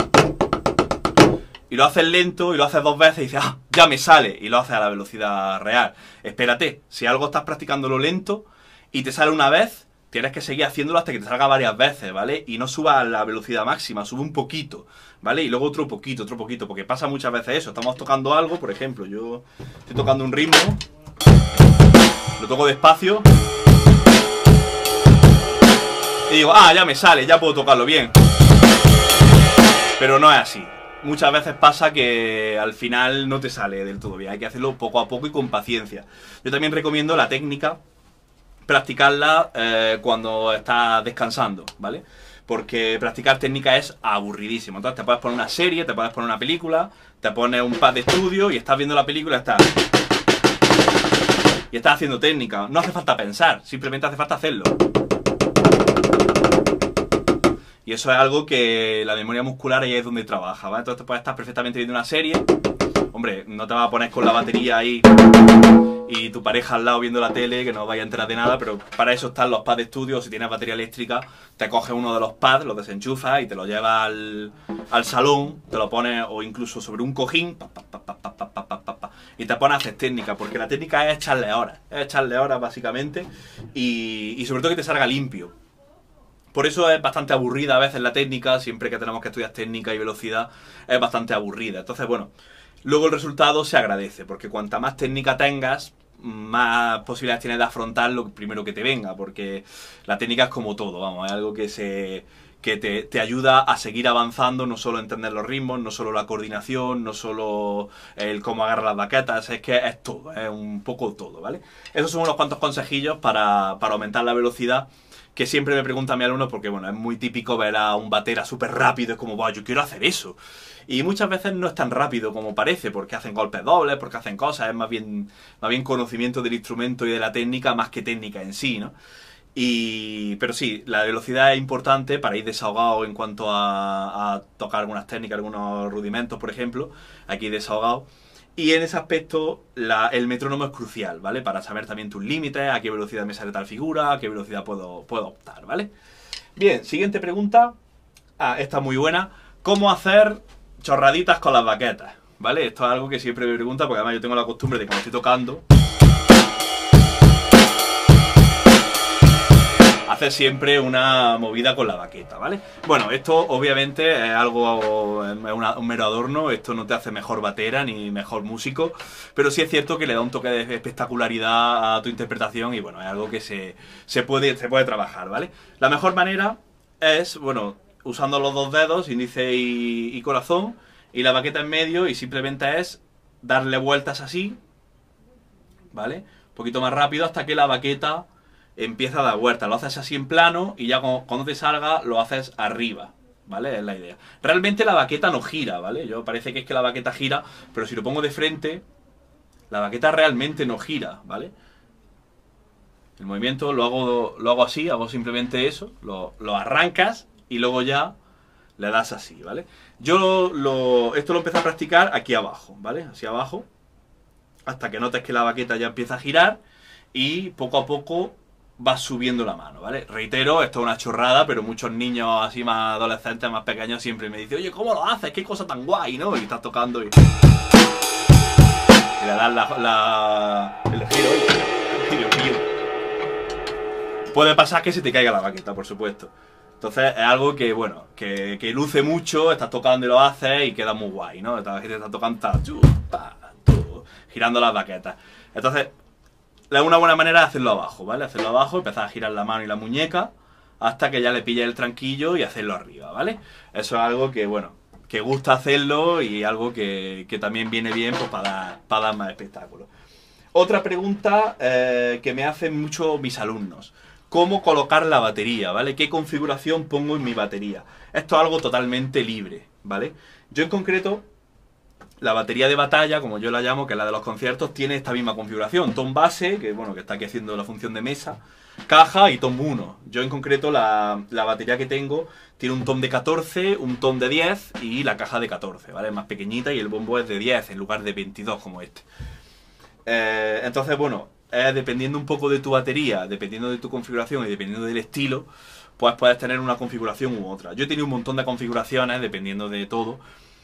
y lo haces lento y lo haces dos veces y dices, ah, ya me sale, y lo haces a la velocidad real. Espérate, si algo estás practicándolo lento y te sale una vez, tienes que seguir haciéndolo hasta que te salga varias veces, ¿vale? Y no subas a la velocidad máxima, sube un poquito, ¿vale? Y luego otro poquito, otro poquito, porque pasa muchas veces eso. Estamos tocando algo, por ejemplo, yo estoy tocando un ritmo, lo toco despacio y digo, ah, ya me sale, ya puedo tocarlo bien. Pero no es así. Muchas veces pasa que al final no te sale del todo bien. Hay que hacerlo poco a poco y con paciencia. Yo también recomiendo la técnica, practicarla eh, cuando estás descansando, ¿vale? Porque practicar técnica es aburridísimo. Entonces te puedes poner una serie, te puedes poner una película, te pones un pad de estudio y estás viendo la película y estás... Y estás haciendo técnica. No hace falta pensar, simplemente hace falta hacerlo. Y eso es algo que la memoria muscular ahí es donde trabaja, ¿vale? Entonces puedes estar perfectamente viendo una serie. Hombre, no te vas a poner con la batería ahí y tu pareja al lado viendo la tele, que no vaya a enterar de nada, pero para eso están los pads de estudio. Si tienes batería eléctrica, te coges uno de los pads, los desenchufas y te lo llevas al, al salón, te lo pones o incluso sobre un cojín, pa, pa, pa, pa, pa, pa, pa, pa, pa, y te pones a hacer técnica, porque la técnica es echarle horas, es echarle horas básicamente, y, y sobre todo que te salga limpio. Por eso es bastante aburrida a veces la técnica, siempre que tenemos que estudiar técnica y velocidad, es bastante aburrida. Entonces, bueno, luego el resultado se agradece, porque cuanta más técnica tengas, más posibilidades tienes de afrontar lo primero que te venga, porque la técnica es como todo, vamos, es algo que se que te, te ayuda a seguir avanzando, no solo entender los ritmos, no solo la coordinación, no solo el cómo agarrar las baquetas, es que es todo, es un poco todo, ¿vale? Esos son unos cuantos consejillos para, para aumentar la velocidad, que siempre me pregunta a mi alumno, porque bueno, es muy típico ver a un batera súper rápido, es como, wow, yo quiero hacer eso. Y muchas veces no es tan rápido como parece, porque hacen golpes dobles, porque hacen cosas, es más bien, más bien conocimiento del instrumento y de la técnica, más que técnica en sí, ¿no? Y, pero sí, la velocidad es importante para ir desahogado en cuanto a, a tocar algunas técnicas, algunos rudimentos, por ejemplo, aquí desahogado. Y en ese aspecto la, el metrónomo es crucial, ¿vale? Para saber también tus límites, a qué velocidad me sale tal figura, a qué velocidad puedo, puedo optar, ¿vale? Bien, siguiente pregunta. Ah, esta es muy buena. ¿Cómo hacer chorraditas con las baquetas? ¿Vale? Esto es algo que siempre me pregunta, porque además yo tengo la costumbre de cuando estoy tocando hacer siempre una movida con la baqueta, ¿vale? Bueno, esto obviamente es algo, es una, un mero adorno, esto no te hace mejor batera ni mejor músico, pero sí es cierto que le da un toque de espectacularidad a tu interpretación y bueno, es algo que se, se, puede, se puede trabajar, ¿vale? La mejor manera es, bueno, usando los dos dedos, índice y, y corazón, y la baqueta en medio, y simplemente es darle vueltas así, ¿vale? Un poquito más rápido hasta que la baqueta empieza a dar vueltas. Lo haces así en plano y ya cuando te salga lo haces arriba, ¿vale? Es la idea. Realmente la baqueta no gira, ¿vale? Yo parece que es que la baqueta gira, pero si lo pongo de frente, la baqueta realmente no gira, ¿vale? El movimiento lo hago, lo hago así, hago simplemente eso, lo, lo arrancas y luego ya le das así, ¿vale? Yo lo, lo, esto lo empecé a practicar aquí abajo, ¿vale? Así abajo, hasta que notes que la baqueta ya empieza a girar y poco a poco vas subiendo la mano, ¿vale? Reitero, esto es una chorrada, pero muchos niños así más adolescentes, más pequeños, siempre me dicen, oye, ¿cómo lo haces? ¿Qué cosa tan guay, no? Y estás tocando y... y le das la, la, el giro, el giro, el giro. Puede pasar que se te caiga la baqueta, por supuesto. Entonces es algo que, bueno, que, que luce mucho, estás tocando y lo haces y queda muy guay, ¿no? La gente está tocando, está, chu, pa, tu, girando las baquetas. Entonces, es una buena manera de hacerlo abajo, ¿vale? Hacerlo abajo, empezar a girar la mano y la muñeca hasta que ya le pilles el tranquillo y hacerlo arriba, ¿vale? Eso es algo que, bueno, que gusta hacerlo y algo que, que también viene bien pues, para, dar, para dar más espectáculo. Otra pregunta eh, que me hacen mucho mis alumnos. ¿Cómo colocar la batería, ¿vale? ¿Qué configuración pongo en mi batería? Esto es algo totalmente libre, ¿vale? Yo en concreto, la batería de batalla, como yo la llamo, que es la de los conciertos, tiene esta misma configuración. Tom base, que bueno, que está aquí haciendo la función de mesa, caja y tom uno. Yo en concreto, la, la batería que tengo tiene un tom de catorce, un tom de diez y la caja de catorce, ¿vale? Es más pequeñita y el bombo es de diez en lugar de veintidós como este. Eh, entonces, bueno... Eh, dependiendo un poco de tu batería, dependiendo de tu configuración y dependiendo del estilo, pues puedes tener una configuración u otra. Yo he tenido un montón de configuraciones dependiendo de todo.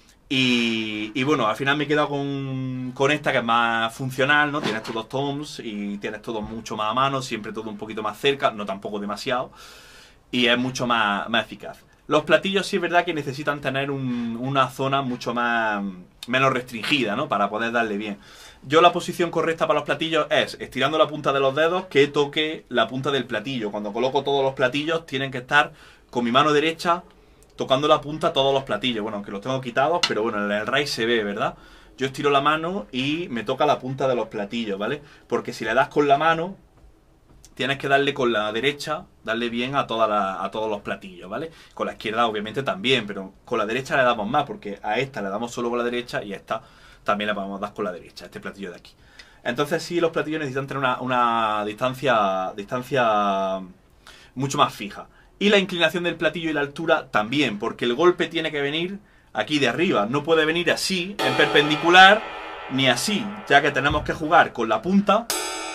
Y, y bueno, al final me he quedado con, con esta que es más funcional, ¿no? Tienes todos toms y tienes todo mucho más a mano, siempre todo un poquito más cerca, no tampoco demasiado. Y es mucho más, más eficaz. Los platillos sí es verdad que necesitan tener un, una zona mucho más menos restringida, ¿no? Para poder darle bien. Yo la posición correcta para los platillos es estirando la punta de los dedos que toque la punta del platillo. Cuando coloco todos los platillos tienen que estar con mi mano derecha tocando la punta todos los platillos. Bueno, aunque los tengo quitados, pero bueno, en el raid se ve, ¿verdad? Yo estiro la mano y me toca la punta de los platillos, ¿vale? Porque si le das con la mano, tienes que darle con la derecha, darle bien a, toda la, a todos los platillos, ¿vale? Con la izquierda obviamente también, pero con la derecha le damos más, porque a esta le damos solo con la derecha y a esta también le podemos dar con la derecha, este platillo de aquí. Entonces sí, los platillos necesitan tener una, una distancia, distancia mucho más fija. Y la inclinación del platillo y la altura también, porque el golpe tiene que venir aquí de arriba. No puede venir así, en perpendicular, ni así, ya que tenemos que jugar con la punta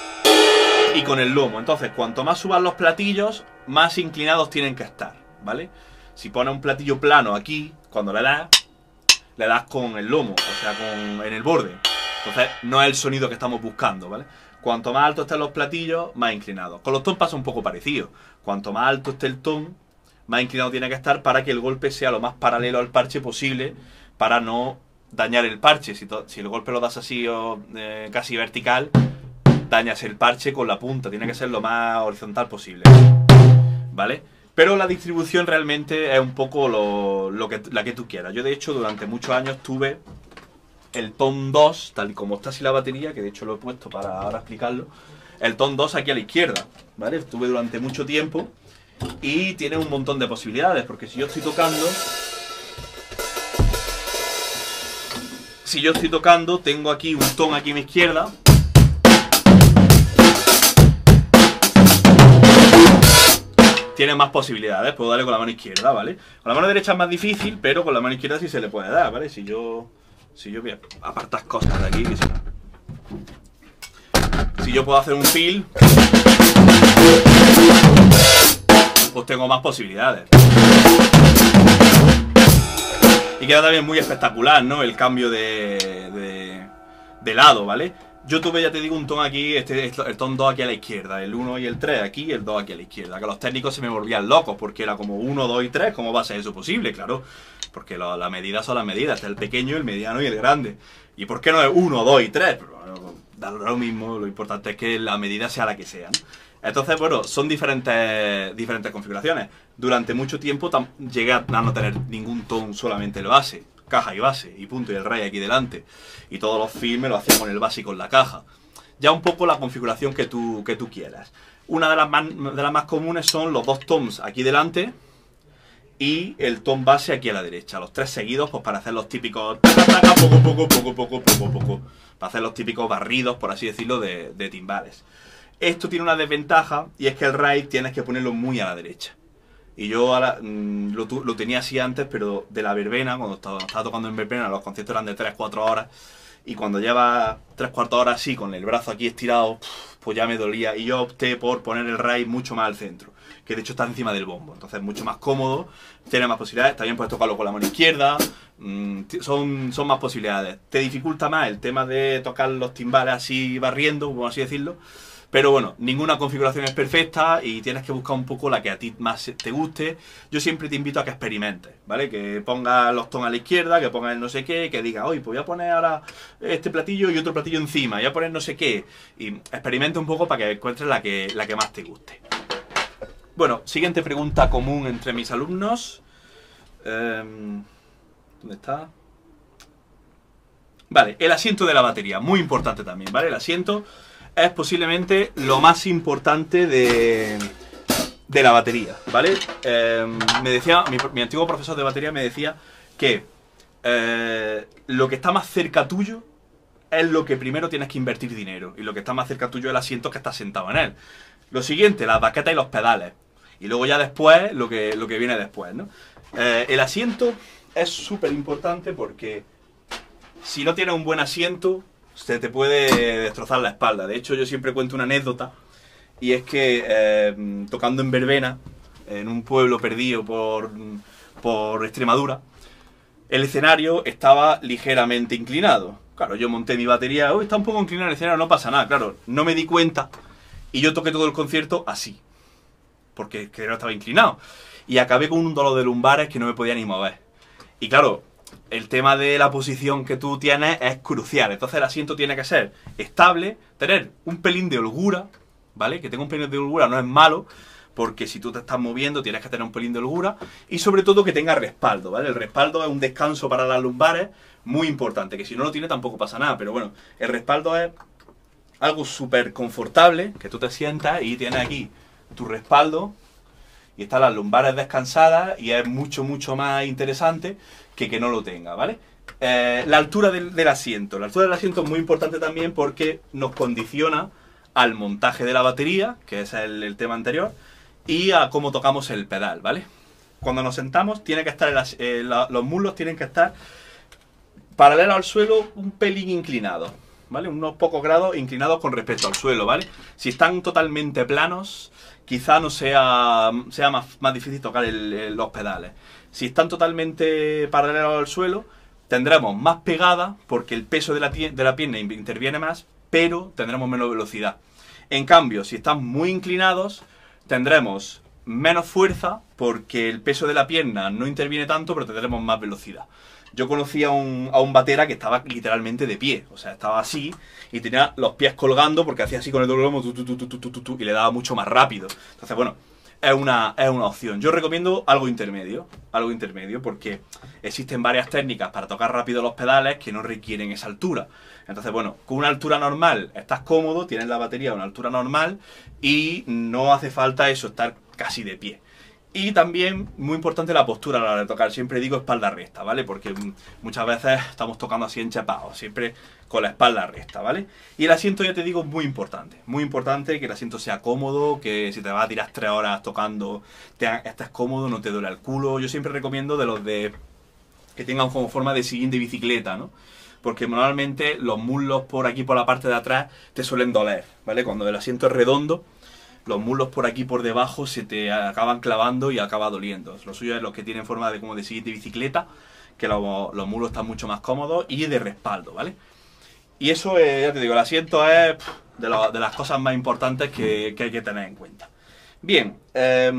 y con el lomo. Entonces, cuanto más suban los platillos, más inclinados tienen que estar, ¿vale? Si pones un platillo plano aquí, cuando le das, le das con el lomo, o sea, con, en el borde. Entonces, no es el sonido que estamos buscando, ¿vale? Cuanto más alto estén los platillos, más inclinados. Con los toms pasa un poco parecido. Cuanto más alto esté el tom, más inclinado tiene que estar para que el golpe sea lo más paralelo al parche posible, para no dañar el parche. Si, si el golpe lo das así o eh, casi vertical, dañas el parche con la punta. Tiene que ser lo más horizontal posible, ¿vale? Pero la distribución realmente es un poco lo, lo que, la que tú quieras. Yo, de hecho, durante muchos años tuve el tom dos, tal y como está así la batería, que de hecho lo he puesto para ahora explicarlo. El tom dos aquí a la izquierda, ¿vale? Estuve durante mucho tiempo y tiene un montón de posibilidades, porque si yo estoy tocando... Si yo estoy tocando, tengo aquí un tom aquí a mi izquierda. Tiene más posibilidades, puedo darle con la mano izquierda, ¿vale? Con la mano derecha es más difícil, pero con la mano izquierda sí se le puede dar, ¿vale? Si yo... Si yo voy a apartar cosas de aquí, que si... si yo puedo hacer un fill, pues tengo más posibilidades. Y queda también muy espectacular, ¿no? El cambio de, de, de lado, ¿vale? Yo tuve, ya te digo, un tom aquí, este, el tom dos aquí a la izquierda, el uno y el tres aquí, y el dos aquí a la izquierda. Que los técnicos se me volvían locos, porque era como uno, dos y tres, ¿cómo va a ser eso posible? Claro, porque las la medidas son las medidas, está el pequeño, el mediano y el grande. ¿Y por qué no es uno, dos y tres? Pero bueno, da lo mismo, lo importante es que la medida sea la que sea, ¿no? Entonces, bueno, son diferentes, diferentes configuraciones. Durante mucho tiempo llegué a no tener ningún tom, solamente el base. Caja y base, y punto, y el ray aquí delante. Y todos los filmes lo hacía con el base y con la caja. Ya un poco la configuración que tú, que tú quieras. Una de las, más, de las más comunes son los dos toms aquí delante y el tom base aquí a la derecha. Los tres seguidos, pues para hacer los típicos... Poco, poco, poco, poco, poco, poco. Para hacer los típicos barridos, por así decirlo, de, de timbales. Esto tiene una desventaja, y es que el ray tienes que ponerlo muy a la derecha. Y yo ahora, mmm, lo, lo tenía así antes, pero de la verbena, cuando estaba, estaba tocando en verbena, los conciertos eran de tres cuatro horas. Y cuando lleva tres cuartos horas así, con el brazo aquí estirado, pues ya me dolía. Y yo opté por poner el raíz mucho más al centro, que de hecho está encima del bombo. Entonces es mucho más cómodo, tiene más posibilidades. También puedes tocarlo con la mano izquierda. Mmm, son, son más posibilidades. Te dificulta más el tema de tocar los timbales así barriendo, por así decirlo. Pero bueno, ninguna configuración es perfecta y tienes que buscar un poco la que a ti más te guste. Yo siempre te invito a que experimentes, ¿vale? Que pongas los tonos a la izquierda, que pongas el no sé qué, que digas, oye, pues voy a poner ahora este platillo y otro platillo encima, voy a poner no sé qué. Y experimenta un poco para que encuentres la que, la que más te guste. Bueno, siguiente pregunta común entre mis alumnos. Eh, ¿Dónde está? Vale, el asiento de la batería, muy importante también, ¿vale? El asiento es posiblemente lo más importante de, de la batería, ¿vale? Eh, me decía, mi, mi antiguo profesor de batería me decía que eh, lo que está más cerca tuyo es lo que primero tienes que invertir dinero, y lo que está más cerca tuyo es el asiento que estás sentado en él. Lo siguiente, las baquetas y los pedales, y luego ya después lo que, lo que viene después, ¿no? Eh, el asiento es súper importante porque si no tienes un buen asiento, se te puede destrozar la espalda. De hecho, yo siempre cuento una anécdota, y es que eh, tocando en verbena, en un pueblo perdido por, por Extremadura, el escenario estaba ligeramente inclinado. Claro, yo monté mi batería, oh, está un poco inclinado el escenario, no pasa nada. Claro, no me di cuenta y yo toqué todo el concierto así, porque el escenario estaba inclinado. Y acabé con un dolor de lumbares que no me podía ni mover. Y claro, el tema de la posición que tú tienes es crucial. Entonces el asiento tiene que ser estable, tener un pelín de holgura, ¿vale? Que tenga un pelín de holgura no es malo, porque si tú te estás moviendo tienes que tener un pelín de holgura. Y sobre todo que tenga respaldo, ¿vale? El respaldo es un descanso para las lumbares muy importante, que si no lo tiene tampoco pasa nada. Pero bueno, el respaldo es algo súper confortable, que tú te sientas y tienes aquí tu respaldo y están las lumbares descansadas, y es mucho, mucho más interesante que que no lo tenga, ¿vale? Eh, la altura del, del asiento. La altura del asiento es muy importante también porque nos condiciona al montaje de la batería, que es el, el tema anterior, y a cómo tocamos el pedal, ¿vale? Cuando nos sentamos, tiene que estar el, eh, la, los muslos tienen que estar paralelos al suelo, un pelín inclinados, ¿vale? Unos pocos grados inclinados con respecto al suelo, ¿vale? Si están totalmente planos, quizá no sea, sea más, más difícil tocar el, el, los pedales. Si están totalmente paralelos al suelo, tendremos más pegada porque el peso de la, de la pierna interviene más, pero tendremos menos velocidad. En cambio, si están muy inclinados, tendremos menos fuerza porque el peso de la pierna no interviene tanto, pero tendremos más velocidad. Yo conocí a un, a un batera que estaba literalmente de pie, o sea, estaba así y tenía los pies colgando porque hacía así con el doble lomo tu, tu, tu, tu, tu, tu, tu, y le daba mucho más rápido. Entonces, bueno, es una, es una opción. Yo recomiendo algo intermedio, algo intermedio, porque existen varias técnicas para tocar rápido los pedales que no requieren esa altura. Entonces, bueno, con una altura normal estás cómodo, tienes la batería a una altura normal y no hace falta eso, estar casi de pie. Y también, muy importante, la postura a la hora de tocar. Siempre digo espalda recta, ¿vale? Porque muchas veces estamos tocando así enchapados, siempre con la espalda recta, ¿vale? Y el asiento, ya te digo, muy importante. Muy importante que el asiento sea cómodo, que si te vas a tirar tres horas tocando, te, estés cómodo, no te duele el culo. Yo siempre recomiendo de los de que tengan como forma de sillín de bicicleta, ¿no? Porque normalmente los muslos por aquí, por la parte de atrás, te suelen doler, ¿vale? Cuando el asiento es redondo, los muslos por aquí por debajo se te acaban clavando y acaba doliendo. Lo suyo es los que tienen forma de como de sillín de bicicleta, que los, los muslos están mucho más cómodos y de respaldo, ¿vale? Y eso, eh, ya te digo, el asiento es pff, de, lo, de las cosas más importantes que, que hay que tener en cuenta. Bien, eh,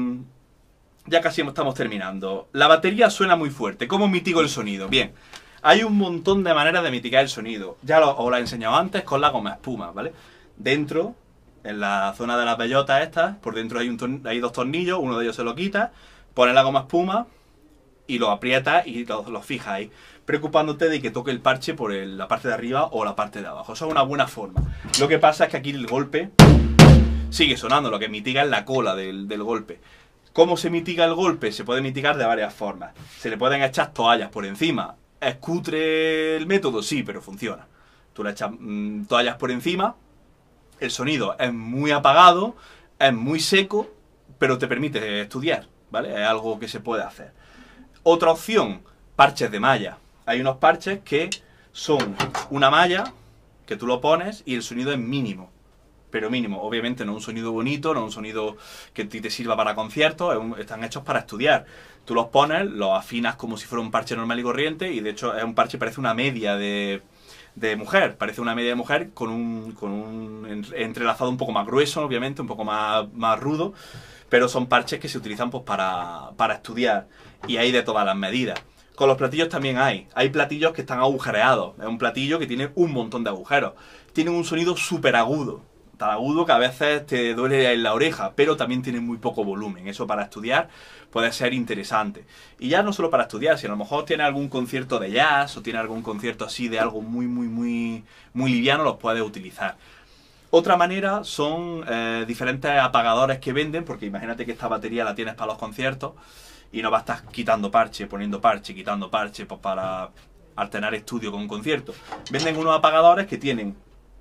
ya casi estamos terminando. La batería suena muy fuerte. ¿Cómo mitigo el sonido? Bien, hay un montón de maneras de mitigar el sonido. Ya lo, os lo he enseñado antes con la goma espuma, ¿vale? Dentro, en la zona de las bellotas estas, por dentro hay, un hay dos tornillos, uno de ellos se lo quita, pones la goma espuma y lo aprietas y lo, lo fijas ahí, preocupándote de que toque el parche por el, la parte de arriba o la parte de abajo. Eso es una buena forma. Lo que pasa es que aquí el golpe sigue sonando, lo que mitiga es la cola del, del golpe. ¿Cómo se mitiga el golpe? Se puede mitigar de varias formas. Se le pueden echar toallas por encima. ¿Es cutre el método? Sí, pero funciona. Tú le echas mmm, toallas por encima, el sonido es muy apagado, es muy seco, pero te permite estudiar, ¿vale? Es algo que se puede hacer. Otra opción, parches de malla. Hay unos parches que son una malla que tú lo pones y el sonido es mínimo. Pero mínimo, obviamente no un sonido bonito, no un sonido que a ti te sirva para conciertos, es un, están hechos para estudiar. Tú los pones, los afinas como si fuera un parche normal y corriente, y de hecho es un parche, parece una media de, de mujer, parece una media de mujer con un, con un entrelazado un poco más grueso, obviamente, un poco más, más rudo, pero son parches que se utilizan pues para, para estudiar, y hay de todas las medidas. Con los platillos también hay. Hay platillos que están agujereados. Es un platillo que tiene un montón de agujeros. Tiene un sonido súper agudo. Tan agudo que a veces te duele en la oreja, pero también tiene muy poco volumen. Eso para estudiar puede ser interesante. Y ya no solo para estudiar, si a lo mejor tiene algún concierto de jazz o tiene algún concierto así de algo muy, muy, muy, muy liviano, los puedes utilizar. Otra manera son eh, diferentes apagadores que venden, porque imagínate que esta batería la tienes para los conciertos y no vas a estar quitando parche, poniendo parche, quitando parche pues para alternar estudio con un concierto. Venden unos apagadores que tienen,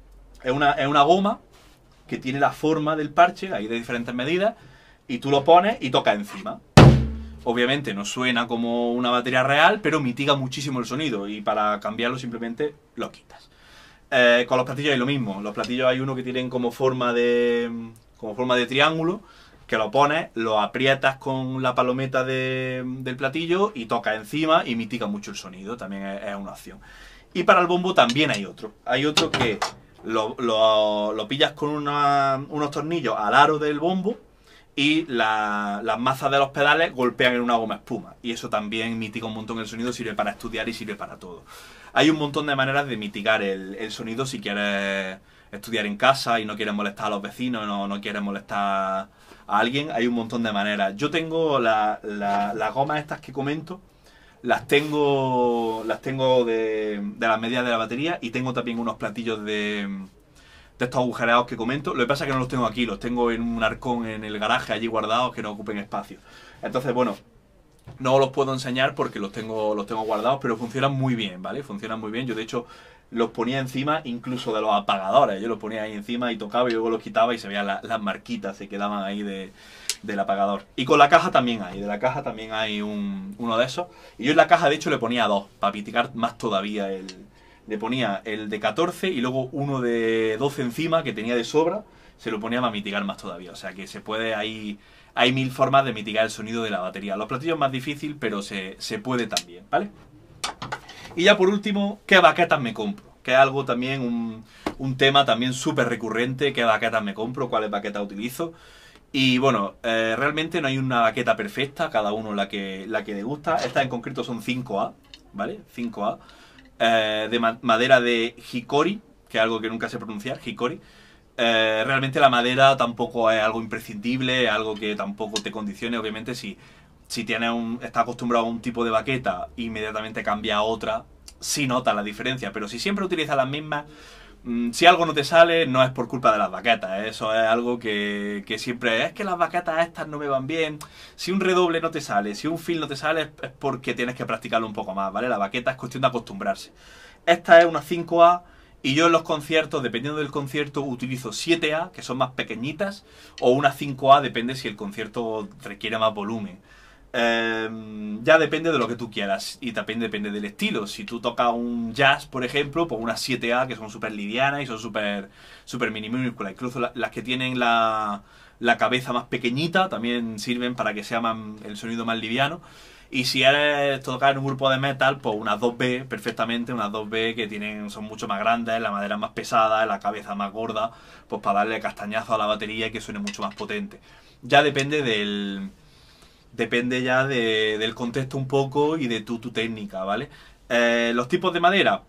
es una, es una goma que tiene la forma del parche, hay de diferentes medidas, y tú lo pones y tocas encima. Obviamente no suena como una batería real, pero mitiga muchísimo el sonido, y para cambiarlo simplemente lo quitas. Eh, con los platillos hay lo mismo. Los platillos hay uno que tienen como forma de, como forma de triángulo, que lo pones, lo aprietas con la palometa de, del platillo y tocas encima y mitiga mucho el sonido, también es, es una opción. Y para el bombo también hay otro. Hay otro que lo, lo, lo pillas con una, unos tornillos al aro del bombo y la, las mazas de los pedales golpean en una goma espuma. Y eso también mitiga un montón el sonido, sirve para estudiar y sirve para todo. Hay un montón de maneras de mitigar el, el sonido si quieres estudiar en casa y no quieres molestar a los vecinos, no, no quieres molestar a alguien. Hay un montón de maneras. Yo tengo la, la, las gomas estas que comento, las tengo las tengo de, de las medidas de la batería, y tengo también unos platillos de, de estos agujereados que comento. Lo que pasa es que no los tengo aquí, los tengo en un arcón en el garaje allí guardados que no ocupen espacio. Entonces, bueno, no los puedo enseñar porque los tengo, los tengo guardados, pero funcionan muy bien, ¿vale? Funcionan muy bien. Yo, de hecho, los ponía encima incluso de los apagadores. Yo los ponía ahí encima y tocaba y luego los quitaba y se veían la, las marquitas, se quedaban ahí de, del apagador. Y con la caja también hay, de la caja también hay un, uno de esos. Y yo en la caja, de hecho, le ponía dos, para mitigar más todavía el... Le ponía el de catorce y luego uno de doce encima, que tenía de sobra, se lo ponía para mitigar más todavía. O sea que se puede ahí... Hay mil formas de mitigar el sonido de la batería. Los platillos es más difícil, pero se, se puede también, ¿vale? Y ya por último, ¿qué baquetas me compro? Que es algo también, un, un tema también súper recurrente. ¿Qué baquetas me compro? ¿Cuáles baquetas utilizo? Y bueno, eh, realmente no hay una baqueta perfecta, cada uno la que, la que le gusta. Estas en concreto son cinco A, ¿vale? cinco A. Eh, de ma madera de hikori, que es algo que nunca sé pronunciar, hikori. Eh, realmente la madera tampoco es algo imprescindible, es algo que tampoco te condicione. Obviamente si, si tienes un, estás acostumbrado a un tipo de baqueta e inmediatamente cambia a otra, sí notas la diferencia, pero si siempre utilizas las mismas, mmm, si algo no te sale no es por culpa de las baquetas, ¿eh? Eso es algo que, que siempre es que las baquetas estas no me van bien. Si un redoble no te sale, si un fill no te sale, es porque tienes que practicarlo un poco más, ¿vale? La baqueta es cuestión de acostumbrarse. Esta es una cinco A. Y yo en los conciertos, dependiendo del concierto, utilizo siete A, que son más pequeñitas, o una cinco A, depende si el concierto requiere más volumen. Eh, ya depende de lo que tú quieras, y también depende del estilo. Si tú tocas un jazz, por ejemplo, pues unas siete A, que son súper livianas y son súper súper minúsculas. Incluso la, las que tienen la, la cabeza más pequeñita también sirven para que sea más, el sonido más liviano. Y si eres tocar en un grupo de metal, pues unas dos B perfectamente, unas dos B que tienen, son mucho más grandes, la madera más pesada, la cabeza más gorda, pues para darle castañazo a la batería y que suene mucho más potente. Ya depende del... Depende ya de, del contexto un poco y de tu, tu técnica, ¿vale? Eh, los tipos de madera.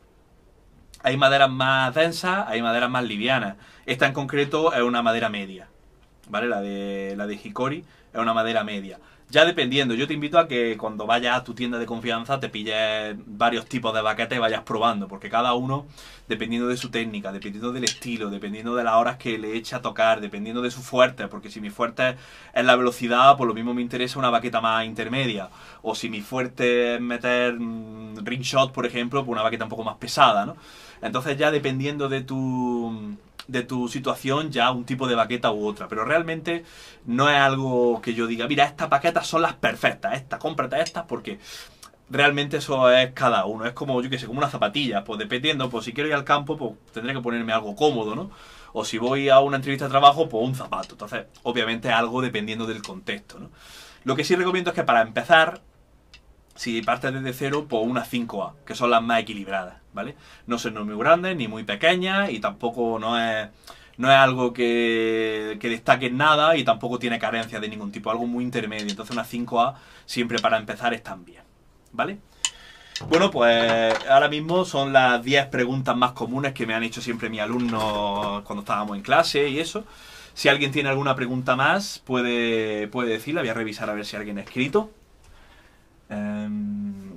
Hay maderas más densas, hay maderas más livianas. Esta en concreto es una madera media, ¿vale? La de, la de hikori es una madera media. Ya dependiendo, yo te invito a que cuando vayas a tu tienda de confianza te pilles varios tipos de baquetas y vayas probando, porque cada uno, dependiendo de su técnica, dependiendo del estilo, dependiendo de las horas que le eche a tocar, dependiendo de su fuerte, porque si mi fuerte es la velocidad, pues lo mismo me interesa una baqueta más intermedia, o si mi fuerte es meter mmm, ring shot, por ejemplo, pues una baqueta un poco más pesada, ¿no? Entonces ya dependiendo de tu... de tu situación ya un tipo de baqueta u otra, pero realmente no es algo que yo diga, mira, estas baquetas son las perfectas, estas, cómprate estas, porque realmente eso es cada uno, es como, yo que sé, como una zapatilla, pues dependiendo, pues si quiero ir al campo, pues tendré que ponerme algo cómodo, ¿no? O si voy a una entrevista de trabajo, pues un zapato. Entonces, obviamente es algo dependiendo del contexto, ¿no? Lo que sí recomiendo es que para empezar, si partes desde cero, pues unas cinco A, que son las más equilibradas, ¿vale? No son muy grandes, ni muy pequeñas, y tampoco no es, no es algo que, que destaque en nada, y tampoco tiene carencia de ningún tipo, algo muy intermedio. Entonces unas cinco A siempre para empezar están bien, ¿vale? Bueno, pues ahora mismo son las diez preguntas más comunes que me han hecho siempre mis alumnos cuando estábamos en clase y eso. Si alguien tiene alguna pregunta más, puede, puede decirla. Voy a revisar a ver si alguien ha escrito. Um,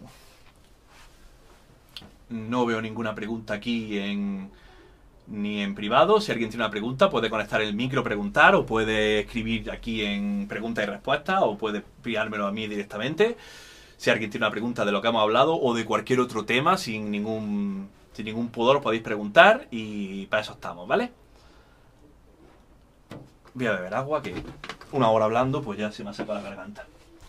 no veo ninguna pregunta aquí en, ni en privado. Si alguien tiene una pregunta, puede conectar el micro, preguntar, o puede escribir aquí en preguntas y respuestas, o puede enviármelo a mí directamente. Si alguien tiene una pregunta de lo que hemos hablado o de cualquier otro tema, sin ningún, sin ningún pudor, podéis preguntar y para eso estamos, ¿vale? Voy a beber agua, que una hora hablando, pues ya se me ha secado la garganta.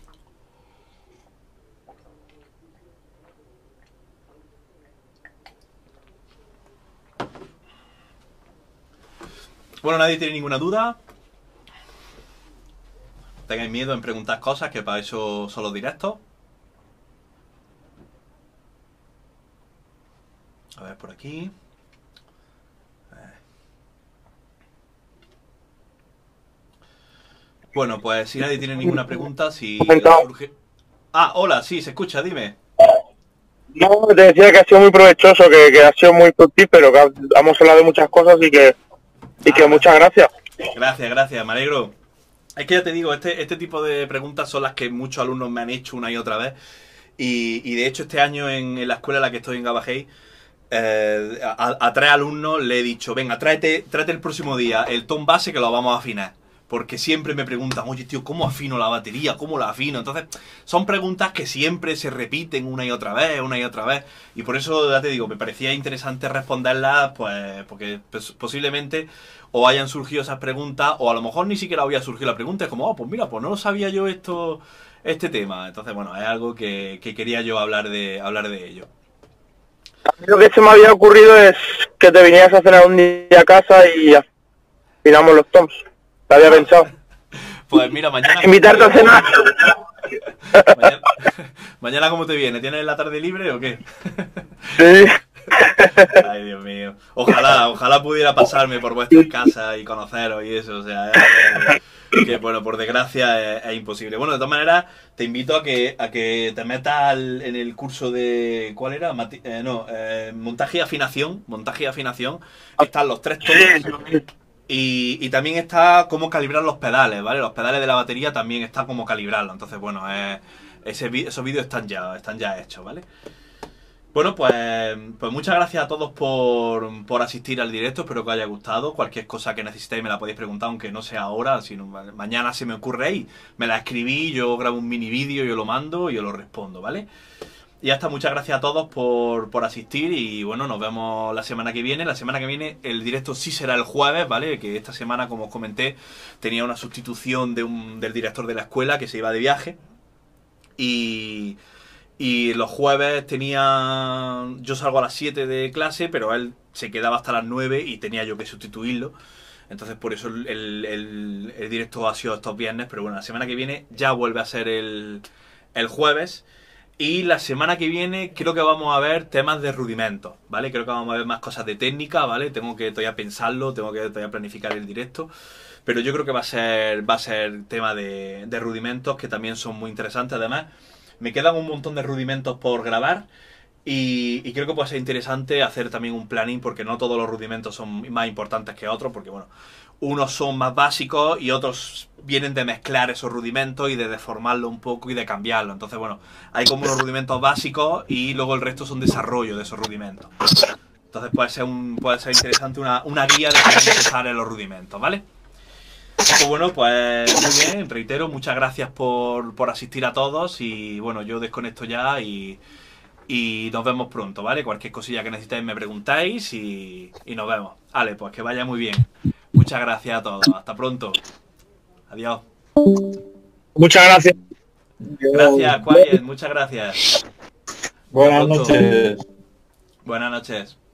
Bueno, nadie tiene ninguna duda. No tengáis miedo en preguntar cosas, que para eso son los directos. A ver, por aquí. Bueno, pues si nadie tiene ninguna pregunta, si surge... Ah, hola, sí, se escucha, dime. No, te decía que ha sido muy provechoso, que, que ha sido muy fructífero, que hemos hablado de muchas cosas y que, y que ah, muchas gracias. Gracias, gracias, me alegro. Es que ya te digo, este, este tipo de preguntas son las que muchos alumnos me han hecho una y otra vez. Y, y de hecho este año en, en la escuela en la que estoy en Gabajay, Eh, a, a tres alumnos le he dicho, venga, tráete, tráete el próximo día el tom base que lo vamos a afinar. Porque siempre me preguntan, oye tío, ¿cómo afino la batería? ¿Cómo la afino? Entonces, son preguntas que siempre se repiten una y otra vez, una y otra vez. Y por eso, ya te digo, me parecía interesante responderlas, pues, porque pues, posiblemente o hayan surgido esas preguntas, o a lo mejor ni siquiera había surgido la pregunta. Es como, oh, pues mira, pues no lo sabía yo esto, este tema. Entonces, bueno, es algo que, que quería yo hablar de, hablar de ello. Lo que se me había ocurrido es que te vinieras a cenar un día a casa y afinamos los toms. Te había pensado. Pues mira, mañana... Invitarte a cenar. Mañana, mañana ¿cómo te viene? ¿Tienes la tarde libre o qué? Sí. Ay, Dios mío. Ojalá, ojalá pudiera pasarme por vuestras casas y conoceros y eso, o sea... Es, que bueno, por desgracia es, es imposible. Bueno, de todas maneras, te invito a que a que te metas al, en el curso de... ¿Cuál era? Mati, eh, no, eh, montaje y afinación. Montaje y afinación. Están los tres tonos. Y, y también está cómo calibrar los pedales, ¿vale? Los pedales de la batería también está cómo calibrarlo. Entonces, bueno, eh, ese, esos vídeos están ya, están ya hechos, ¿vale? Bueno, pues, pues muchas gracias a todos por, por asistir al directo, espero que os haya gustado. Cualquier cosa que necesitéis me la podéis preguntar, aunque no sea ahora, sino mañana se me ocurre y me la escribí, yo grabo un mini vídeo, yo lo mando y yo lo respondo, ¿vale? Y ya está, muchas gracias a todos por, por asistir y bueno, nos vemos la semana que viene. La semana que viene el directo sí será el jueves, ¿vale? Que esta semana, como os comenté, tenía una sustitución de un, del director de la escuela que se iba de viaje y... Y los jueves tenía... Yo salgo a las siete de clase, pero él se quedaba hasta las nueve y tenía yo que sustituirlo. Entonces por eso el, el, el directo ha sido estos viernes. Pero bueno, la semana que viene ya vuelve a ser el, el jueves. Y la semana que viene creo que vamos a ver temas de rudimentos, ¿vale? Creo que vamos a ver más cosas de técnica, ¿vale? Tengo que todavía pensarlo, tengo que todavía planificar el directo. Pero yo creo que va a ser, va a ser tema de, de rudimentos, que también son muy interesantes. Además, me quedan un montón de rudimentos por grabar y, y creo que puede ser interesante hacer también un planning, porque no todos los rudimentos son más importantes que otros, porque bueno, unos son más básicos y otros vienen de mezclar esos rudimentos y de deformarlo un poco y de cambiarlo. Entonces bueno, hay como unos rudimentos básicos y luego el resto son desarrollo de esos rudimentos. Entonces puede ser, un, puede ser interesante una, una guía de cómo empezar en los rudimentos, ¿vale? Pues bueno, pues muy bien, reitero, muchas gracias por, por asistir a todos y bueno, yo desconecto ya y, Y nos vemos pronto, ¿vale? Cualquier cosilla que necesitéis me preguntáis y, y nos vemos. Vale, pues que vaya muy bien. Muchas gracias a todos. Hasta pronto. Adiós. Muchas gracias. Gracias, Quiet. Muchas gracias. Buenas noches. Buenas noches.